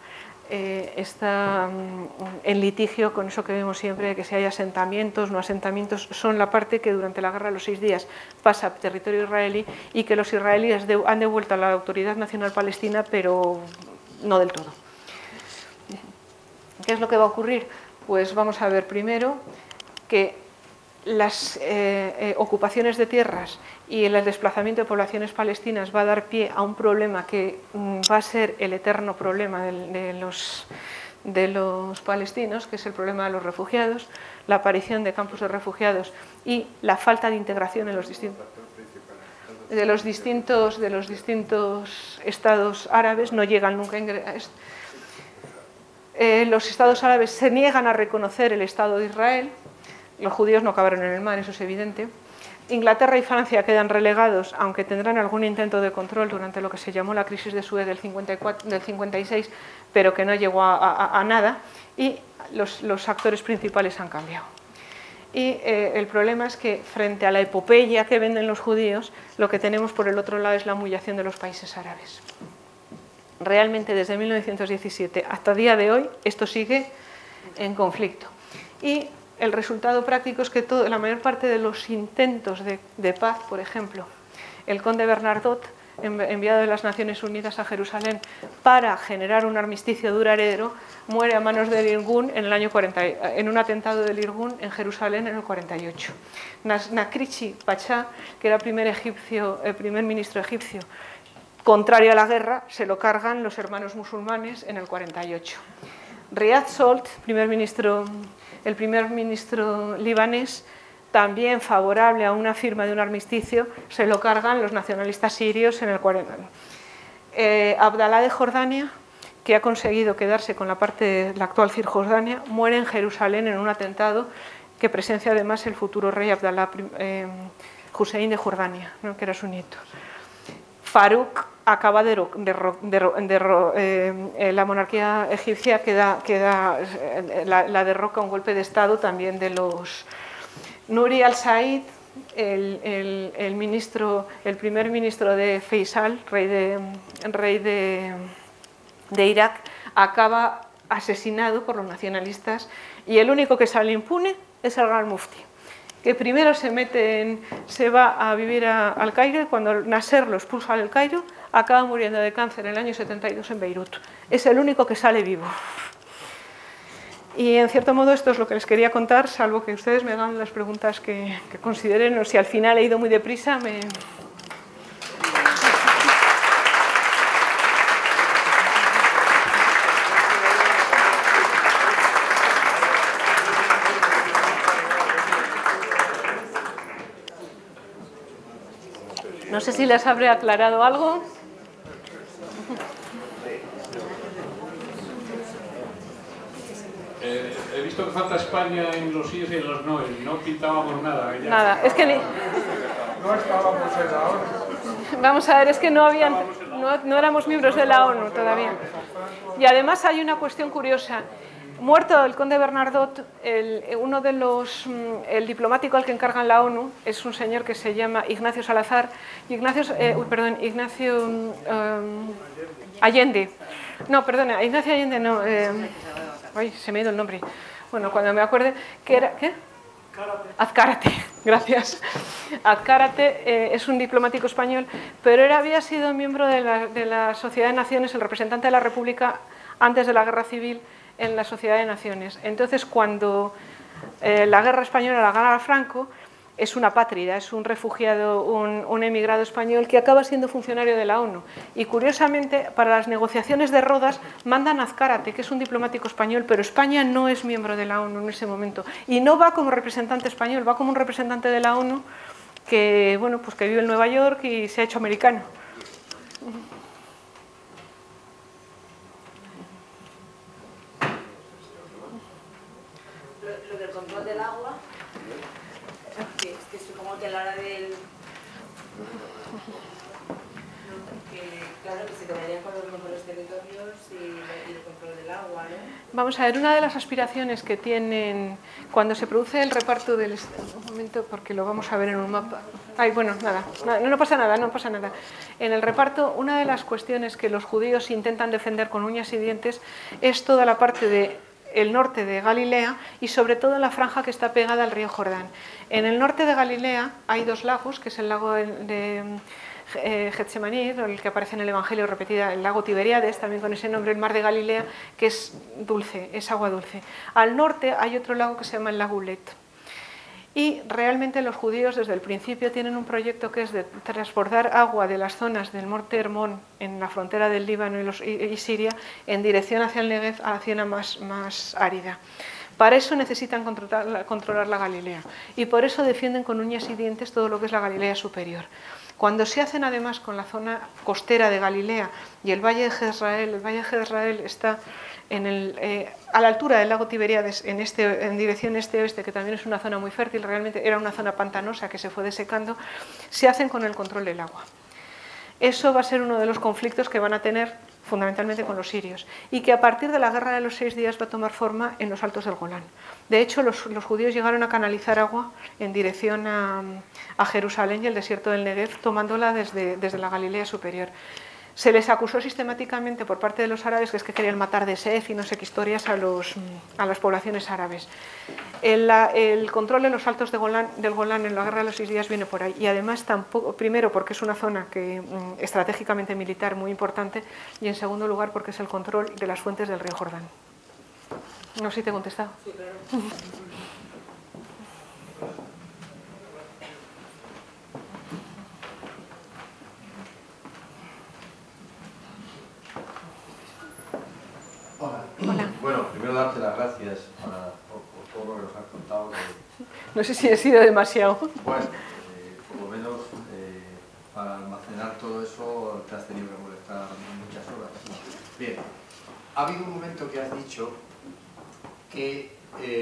en litigio con eso que vemos siempre, que si hay asentamientos, no asentamientos, son la parte que durante la guerra de los 6 días pasa a territorio israelí y que los israelíes han devuelto a la Autoridad Nacional Palestina, pero no del todo. ¿Qué es lo que va a ocurrir? Pues vamos a ver primero que las ocupaciones de tierras y el desplazamiento de poblaciones palestinas va a dar pie a un problema que va a ser el eterno problema de los palestinos, que es el problema de los refugiados, la aparición de campos de refugiados y la falta de integración en los distintos estados árabes. No llegan nunca a esto. Los estados árabes se niegan a reconocer el Estado de Israel. Los judíos no acabaron en el mar, eso es evidente. Inglaterra y Francia quedan relegados, aunque tendrán algún intento de control durante lo que se llamó la crisis de Suez del 56, pero que no llegó a nada, y los actores principales han cambiado. Y el problema es que frente a la epopeya que venden los judíos, lo que tenemos por el otro lado es la humillación de los países árabes. Realmente desde 1917 hasta el día de hoy esto sigue en conflicto. Y el resultado práctico es que la mayor parte de los intentos de paz, por ejemplo, el conde Bernardot, enviado de las Naciones Unidas a Jerusalén para generar un armisticio duradero, muere a manos del Irgun en el año 40, en un atentado del Irgun en Jerusalén en el 48. Nakrichi Pachá, que era el primer ministro egipcio, contrario a la guerra, se lo cargan los hermanos musulmanes en el 48. Riyad Solt, el primer ministro libanés, también favorable a una firma de un armisticio, se lo cargan los nacionalistas sirios en el 40. Abdalá de Jordania, que ha conseguido quedarse con la actual Cisjordania, muere en Jerusalén en un atentado que presencia además el futuro rey Abdalá Hussein de Jordania, ¿no?, que era su nieto. Farouk acaba la monarquía egipcia la derroca un golpe de estado también de los Nuri al-Said, el primer ministro de Faisal, rey de Irak, acaba asesinado por los nacionalistas, y el único que sale impune es el Gran Mufti, que primero se va a vivir al Cairo, y cuando Nasser lo expulsa del Cairo, acaba muriendo de cáncer en el año 72 en Beirut. Es el único que sale vivo. Y en cierto modo esto es lo que les quería contar, salvo que ustedes me hagan las preguntas que consideren, o si al final he ido muy deprisa, No sé si les habré aclarado algo. He visto que falta España en los síes y en los noes. No pintábamos nada. Ya. Nada, es que no estábamos en la ONU. Vamos a ver, es que no éramos miembros de la ONU todavía. Y además hay una cuestión curiosa. Muerto el conde Bernardot, el diplomático al que encargan la ONU es un señor que se llama Ignacio Salazar, Ignacio Allende. No, perdona, Ignacio Allende no. Ay, se me ha ido el nombre. Bueno, cuando me acuerde, ¿qué era? ¿Qué? Azcárate, gracias. Azcárate es un diplomático español, pero él había sido miembro de la Sociedad de Naciones, el representante de la República antes de la Guerra Civil en la Sociedad de Naciones. Entonces, cuando la guerra española la gana Franco, es una apátrida, es un refugiado, un emigrado español que acaba siendo funcionario de la ONU. Y curiosamente, para las negociaciones de Rodas, mandan a Azcárate, que es un diplomático español, pero España no es miembro de la ONU en ese momento. Y no va como representante español, va como un representante de la ONU que, bueno, pues que vive en Nueva York y se ha hecho americano. Lo del control del agua, que supongo que a la hora del Claro, que se quedarían con los mejores territorios y el control del agua, ¿no? Vamos a ver, una de las aspiraciones que tienen cuando se produce el reparto del... Un momento, porque lo vamos a ver en un mapa. Ay, bueno, nada, no pasa nada, no pasa nada. En el reparto, una de las cuestiones que los judíos intentan defender con uñas y dientes es toda la parte del norte de Galilea y sobre todo la franja que está pegada al río Jordán. En el norte de Galilea hay dos lagos, que es el lago de Getsemaní, el que aparece en el Evangelio repetida, el lago Tiberíades, también con ese nombre, el mar de Galilea, que es dulce, es agua dulce. Al norte hay otro lago que se llama el lago Ulet. Y realmente los judíos desde el principio tienen un proyecto que es de transportar agua de las zonas del monte Hermón en la frontera del Líbano y Siria en dirección hacia el Negev, a la zona más árida. Para eso necesitan controlar la Galilea y por eso defienden con uñas y dientes todo lo que es la Galilea superior. Cuando se hacen además con la zona costera de Galilea y el Valle de Jezreel está a la altura del lago Tiberíades en dirección este-oeste, que también es una zona muy fértil, realmente era una zona pantanosa que se fue desecando, se hacen con el control del agua. Eso va a ser uno de los conflictos que van a tener fundamentalmente con los sirios y que a partir de la Guerra de los 6 días va a tomar forma en los altos del Golán. De hecho, los judíos llegaron a canalizar agua en dirección a Jerusalén y el desierto del Negev, tomándola desde la Galilea superior. Se les acusó sistemáticamente por parte de los árabes que es que querían matar de sed y no sé qué historias a las poblaciones árabes. El control de los altos del Golán en la Guerra de los 6 días viene por ahí y además primero porque es una zona estratégicamente militar muy importante y en segundo lugar porque es el control de las fuentes del río Jordán. No sé si te he contestado. Sí, claro. Hola. Bueno, primero darte las gracias por todo lo que nos has contado. No sé si he sido demasiado. Bueno, por lo menos para almacenar todo eso te has tenido que molestar muchas horas. Bien, ha habido un momento que has dicho que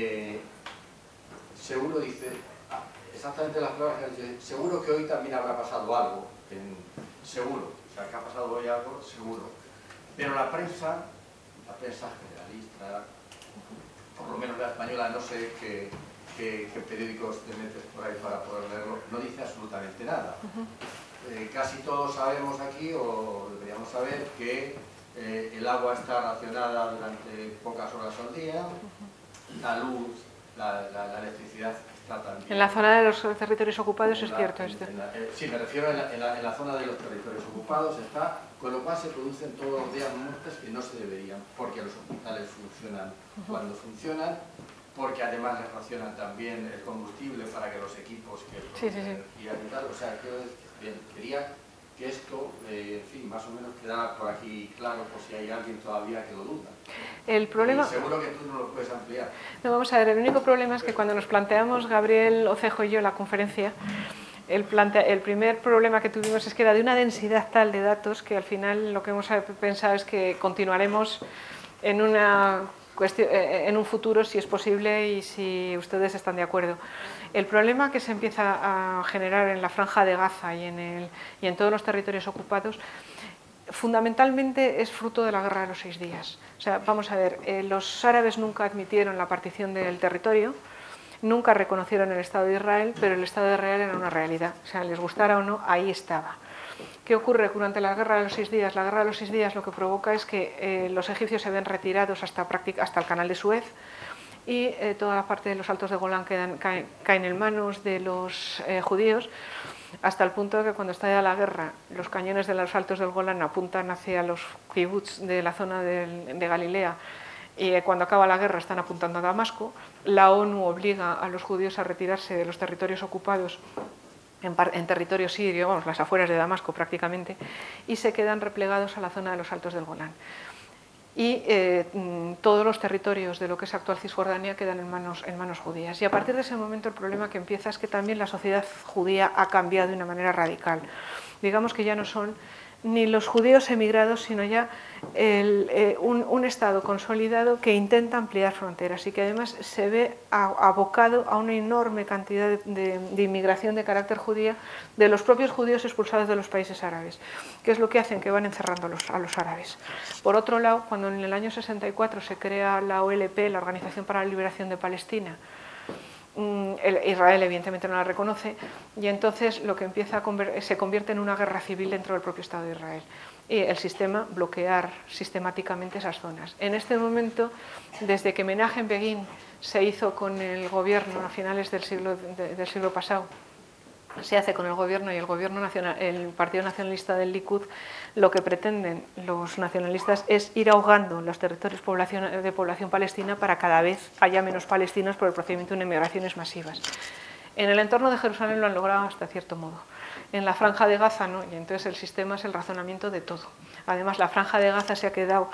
seguro dice, exactamente las palabras que has dicho, seguro que hoy también habrá pasado algo, seguro, o sea, que ha pasado hoy algo, seguro. Pero la prensa generalista, por lo menos la española, no sé qué periódicos te metes por ahí para poder leerlo, no dice absolutamente nada. Casi todos sabemos aquí, o deberíamos saber, que el agua está racionada durante pocas horas al día, la luz, la electricidad está también... En la zona de los territorios ocupados es cierto esto. Sí, me refiero en la zona de los territorios ocupados está, con lo cual se producen todos los días muertes que no se deberían, porque los hospitales funcionan cuando funcionan, porque además les racionan también el combustible para que los equipos que producen energía y tal, o sea, quería que esto, en fin, más o menos quedara por aquí claro por si hay alguien todavía que lo duda. El problema... Y seguro que tú no lo puedes ampliar. No, vamos a ver, el único problema es que cuando nos planteamos, Gabriel Ocejo y yo, la conferencia, el primer problema que tuvimos es que era de una densidad tal de datos que al final lo que hemos pensado es que continuaremos en un futuro si es posible y si ustedes están de acuerdo. El problema que se empieza a generar en la franja de Gaza y en todos los territorios ocupados fundamentalmente es fruto de la Guerra de los 6 días. O sea, vamos a ver, los árabes nunca admitieron la partición del territorio, nunca reconocieron el Estado de Israel, pero el Estado de Israel era una realidad. O sea, les gustara o no, ahí estaba. ¿Qué ocurre durante la Guerra de los 6 días? La Guerra de los 6 días lo que provoca es que los egipcios se ven retirados hasta el canal de Suez y toda la parte de los altos de Golán caen en manos de los judíos, hasta el punto de que cuando estalla la guerra los cañones de los altos del Golán apuntan hacia los kibbutz de la zona de Galilea y cuando acaba la guerra están apuntando a Damasco. La ONU obliga a los judíos a retirarse de los territorios ocupados en territorio sirio, vamos, las afueras de Damasco prácticamente, y se quedan replegados a la zona de los altos del Golán. Y todos los territorios de lo que es actual Cisjordania quedan en manos judías. Y a partir de ese momento el problema que empieza es que también la sociedad judía ha cambiado de una manera radical. Digamos que ya no son ni los judíos emigrados, sino ya un Estado consolidado que intenta ampliar fronteras y que además se ve abocado a una enorme cantidad de inmigración de carácter judía de los propios judíos expulsados de los países árabes, que es lo que hacen que van encerrando a los árabes. Por otro lado, cuando en el año 64 se crea la OLP, la Organización para la Liberación de Palestina, Israel evidentemente no la reconoce y entonces lo que se convierte en una guerra civil dentro del propio Estado de Israel y el sistema bloquear sistemáticamente esas zonas. En este momento, desde que Menachem Begin se hizo con el gobierno a finales del siglo pasado, se hace con el gobierno y el gobierno nacional, el Partido Nacionalista del Likud, lo que pretenden los nacionalistas es ir ahogando los territorios de población palestina para cada vez haya menos palestinos por el procedimiento de migraciones masivas. En el entorno de Jerusalén lo han logrado hasta cierto modo. En la franja de Gaza no, y entonces el sistema es el razonamiento de todo. Además, la franja de Gaza se ha quedado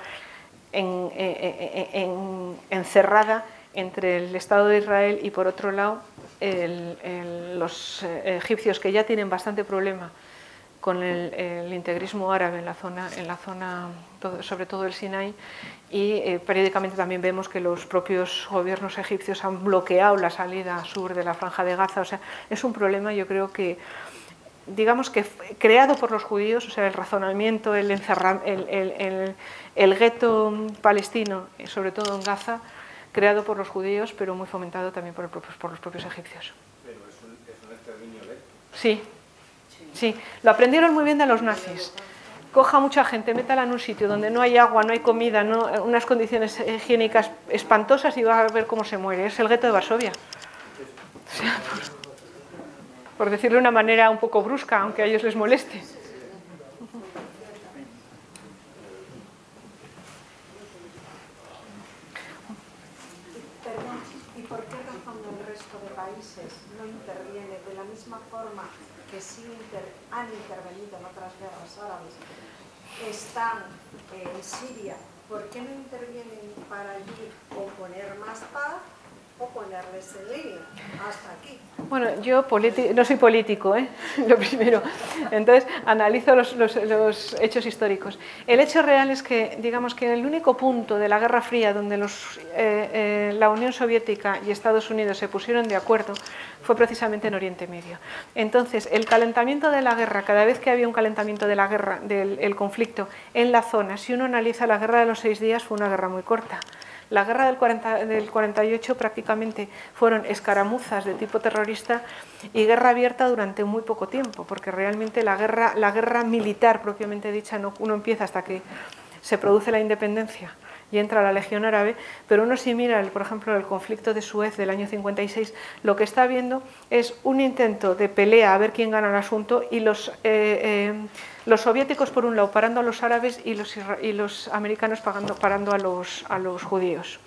encerrada entre el Estado de Israel y, por otro lado, los egipcios, que ya tienen bastante problema con el integrismo árabe en la zona sobre todo el Sinaí, y periódicamente también vemos que los propios gobiernos egipcios han bloqueado la salida sur de la franja de Gaza. O sea, es un problema, yo creo que, digamos que creado por los judíos, o sea, el razonamiento, el gueto palestino, sobre todo en Gaza, creado por los judíos, pero muy fomentado también por los propios egipcios. Pero es un exterminio lento. Sí, sí, lo aprendieron muy bien de los nazis. Coja mucha gente, métala en un sitio donde no hay agua, no hay comida, unas condiciones higiénicas espantosas y va a ver cómo se muere. Es el gueto de Varsovia. O sea, por decirlo de una manera un poco brusca, aunque a ellos les moleste. ¿Y por qué razón el resto de países no interviene de la misma forma que sí han intervenido en otras guerras árabes? Están en Siria, ¿por qué no intervienen para allí o poner más paz o ponerles en línea hasta aquí? Bueno, yo no soy político, lo primero. Entonces, analizo los hechos históricos. El hecho real es que, digamos que el único punto de la Guerra Fría donde la Unión Soviética y Estados Unidos se pusieron de acuerdo fue precisamente en Oriente Medio. Entonces, el calentamiento de la guerra, cada vez que había un calentamiento de la guerra, del conflicto en la zona, si uno analiza la Guerra de los 6 días, fue una guerra muy corta. La guerra del 48 prácticamente fueron escaramuzas de tipo terrorista y guerra abierta durante muy poco tiempo, porque realmente la guerra militar propiamente dicha no empieza hasta que se produce la independencia y entra la Legión Árabe, pero uno si mira, por ejemplo, el conflicto de Suez del año 56, lo que está viendo es un intento de pelea a ver quién gana el asunto y los soviéticos por un lado parando a los árabes y los americanos parando a los judíos.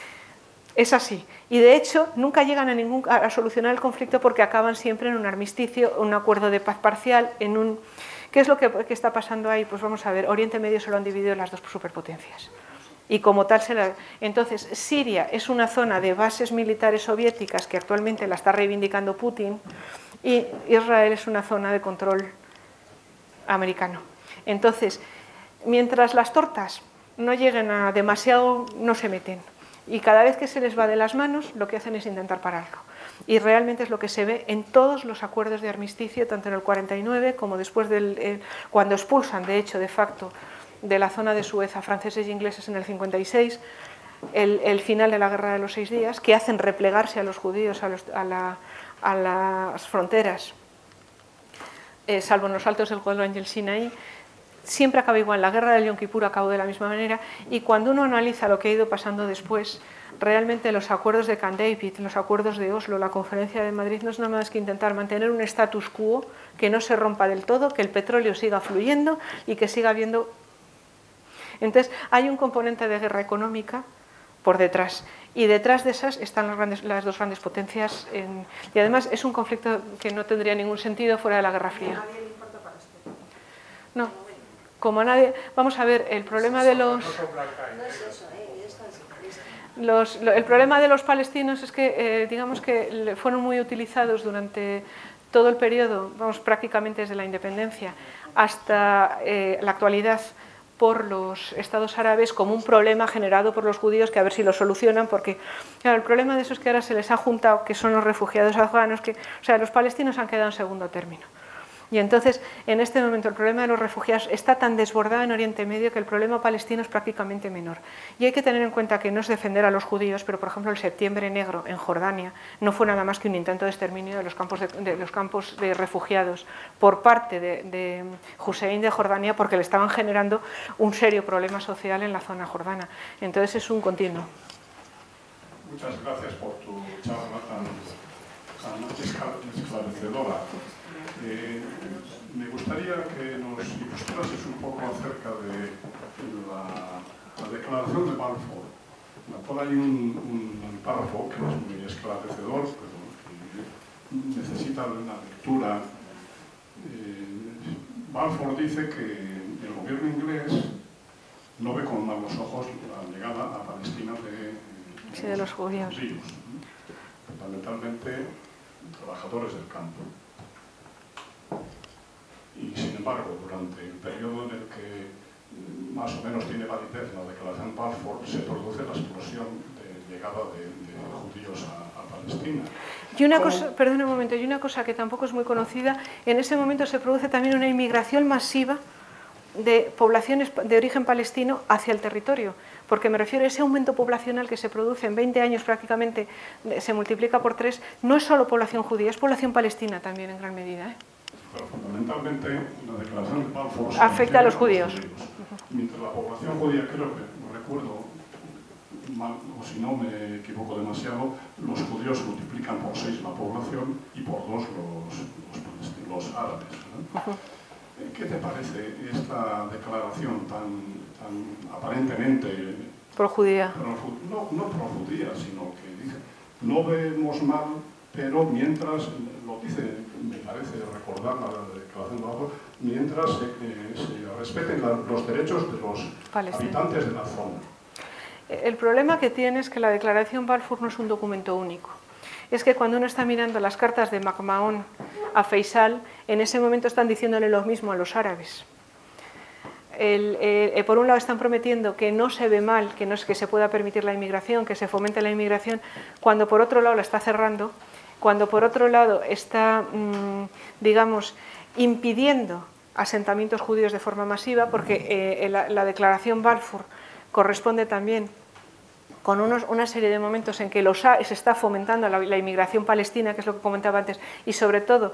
Es así. Y de hecho nunca llegan a solucionar el conflicto porque acaban siempre en un armisticio, un acuerdo de paz parcial, ¿Qué es lo que está pasando ahí? Pues vamos a ver, Oriente Medio se lo han dividido las dos superpotencias. Y como tal Entonces, Siria es una zona de bases militares soviéticas que actualmente la está reivindicando Putin, y Israel es una zona de control americano. Entonces, mientras las tortas no lleguen a demasiado, no se meten. Y cada vez que se les va de las manos, lo que hacen es intentar pararlo. Y realmente es lo que se ve en todos los acuerdos de armisticio, tanto en el 49 como después cuando expulsan, de hecho, de facto, de la zona de Suez a franceses e ingleses en el 56, el final de la Guerra de los 6 días, que hacen replegarse a los judíos a las fronteras, salvo en los altos del Golán y el Sinaí, siempre acaba igual. La Guerra del Yom Kippur acabó de la misma manera, y cuando uno analiza lo que ha ido pasando después, realmente los acuerdos de Camp David, los acuerdos de Oslo, la Conferencia de Madrid, no es nada más que intentar mantener un status quo que no se rompa del todo, que el petróleo siga fluyendo y que siga habiendo. Entonces, hay un componente de guerra económica por detrás, y detrás de esas están las dos grandes potencias, y además es un conflicto que no tendría ningún sentido fuera de la Guerra Fría. No, como a nadie. Vamos a ver, el problema de el problema de los palestinos es que, digamos que fueron muy utilizados durante todo el periodo, vamos, prácticamente desde la independencia hasta la actualidad, por los estados árabes como un problema generado por los judíos, que a ver si lo solucionan, porque claro, el problema de eso es que ahora se les ha juntado, que son los refugiados afganos, que, o sea, los palestinos han quedado en segundo término. Y entonces, en este momento, el problema de los refugiados está tan desbordado en Oriente Medio que el problema palestino es prácticamente menor. Y hay que tener en cuenta que no es defender a los judíos, pero, por ejemplo, el Septiembre Negro en Jordania no fue nada más que un intento de exterminio de los campos de refugiados por parte de Hussein de Jordania, porque le estaban generando un serio problema social en la zona jordana. Entonces, es un continuo. Muchas gracias por tu charla tan esclarecedora. Me gustaría que nos ilustrases un poco acerca de la declaración de Balfour. Por ahí un párrafo que es muy esclarecedor, pero que necesita una lectura. Balfour dice que el gobierno inglés no ve con malos ojos la llegada a Palestina de los judíos, fundamentalmente trabajadores del campo. Y sin embargo, durante el periodo en el que más o menos tiene validez la declaración Balfour, se produce la explosión de llegada de judíos a Palestina. Y una cosa, perdón un momento, y una cosa que tampoco es muy conocida, en ese momento se produce también una inmigración masiva de poblaciones de origen palestino hacia el territorio, porque me refiero a ese aumento poblacional que se produce en 20 años prácticamente, se multiplica por 3, no es solo población judía, es población palestina también en gran medida. Pero fundamentalmente la declaración de Balfour afecta a los judíos. Mientras la población judía, creo que recuerdo mal, o si no me equivoco demasiado, los judíos multiplican por 6 la población y por 2 los árabes, ¿no? ¿Qué te parece esta declaración tan aparentemente pro-judía? No pro-judía, sino que dice, no vemos mal, pero mientras, lo dice, me parece recordar la declaración de Balfour, mientras se respeten los derechos de los habitantes de la zona. El problema que tiene es que la declaración Balfour no es un documento único. Es que cuando uno está mirando las cartas de MacMahon a Faisal, en ese momento están diciéndole lo mismo a los árabes. Por un lado están prometiendo que no se ve mal, que no es que se pueda permitir la inmigración, que se fomente la inmigración, cuando por otro lado la está cerrando, cuando por otro lado está, digamos, impidiendo asentamientos judíos de forma masiva, porque la declaración Balfour corresponde también con una serie de momentos en que se está fomentando la inmigración palestina, que es lo que comentaba antes, y sobre todo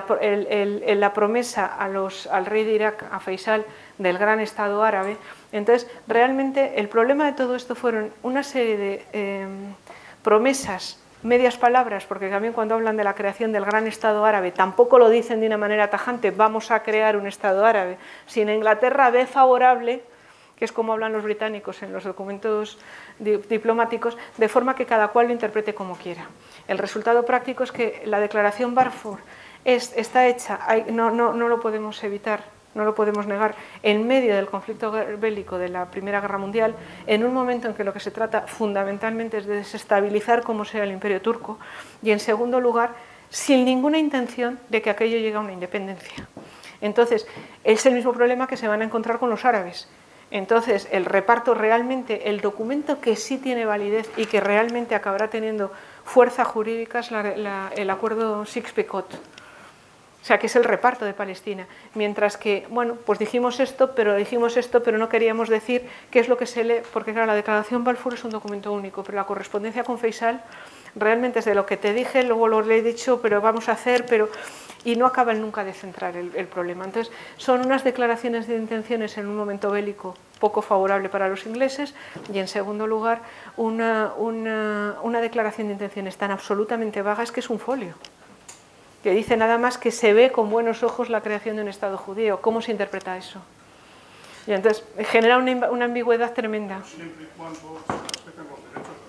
la promesa al rey de Irak, a Faisal, del gran Estado árabe. Entonces, realmente el problema de todo esto fueron una serie de promesas, medias palabras, porque también cuando hablan de la creación del gran Estado árabe, tampoco lo dicen de una manera tajante, vamos a crear un Estado árabe, sino Inglaterra ve favorable, que es como hablan los británicos en los documentos diplomáticos, de forma que cada cual lo interprete como quiera. El resultado práctico es que la declaración Balfour está hecha, no lo podemos evitar, no lo podemos negar, en medio del conflicto bélico de la Primera Guerra Mundial, en un momento en que lo que se trata fundamentalmente es de desestabilizar como sea el Imperio Turco, y en segundo lugar, sin ninguna intención de que aquello llegue a una independencia. Entonces, es el mismo problema que se van a encontrar con los árabes. Entonces, el reparto realmente, el documento que sí tiene validez y que realmente acabará teniendo fuerza jurídica es el acuerdo Sykes-Picot, o sea, que es el reparto de Palestina. Mientras que, bueno, pues dijimos esto, pero no queríamos decir qué es lo que se lee, porque claro, la declaración Balfour es un documento único, pero la correspondencia con Faisal realmente es de lo que te dije, luego lo he dicho, pero vamos a hacer, pero... y no acaban nunca de centrar el problema. Entonces, son unas declaraciones de intenciones en un momento bélico poco favorable para los ingleses y, en segundo lugar, una declaración de intenciones tan absolutamente vaga es que es un folio, que dice nada más que se ve con buenos ojos la creación de un Estado judío. ¿Cómo se interpreta eso? Y entonces, genera una ambigüedad tremenda. Siempre y cuando se respeten los derechos de los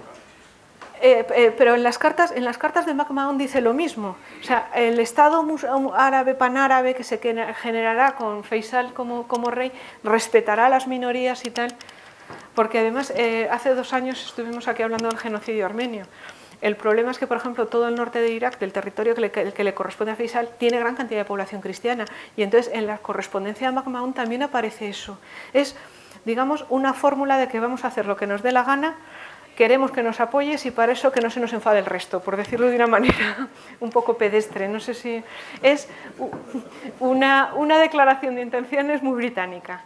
pero en las cartas de MacMahon dice lo mismo. O sea, el Estado árabe, panárabe, que se generará con Faisal como rey, respetará a las minorías y tal, porque además hace 2 años estuvimos aquí hablando del genocidio armenio. El problema es que, por ejemplo, todo el norte de Irak, del territorio que le corresponde a Faisal, tiene gran cantidad de población cristiana. Y entonces en la correspondencia de McMahon también aparece eso. Es, digamos, una fórmula de que vamos a hacer lo que nos dé la gana, queremos que nos apoyes y para eso que no se nos enfade el resto, por decirlo de una manera un poco pedestre. No sé si es una declaración de intenciones muy británica.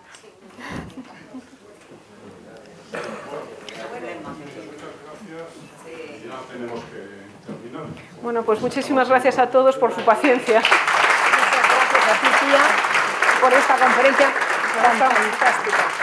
Ya tenemos que terminar. Bueno, pues muchísimas gracias a todos por su paciencia. Muchas gracias a ti, tía, por esta conferencia tan fantástica.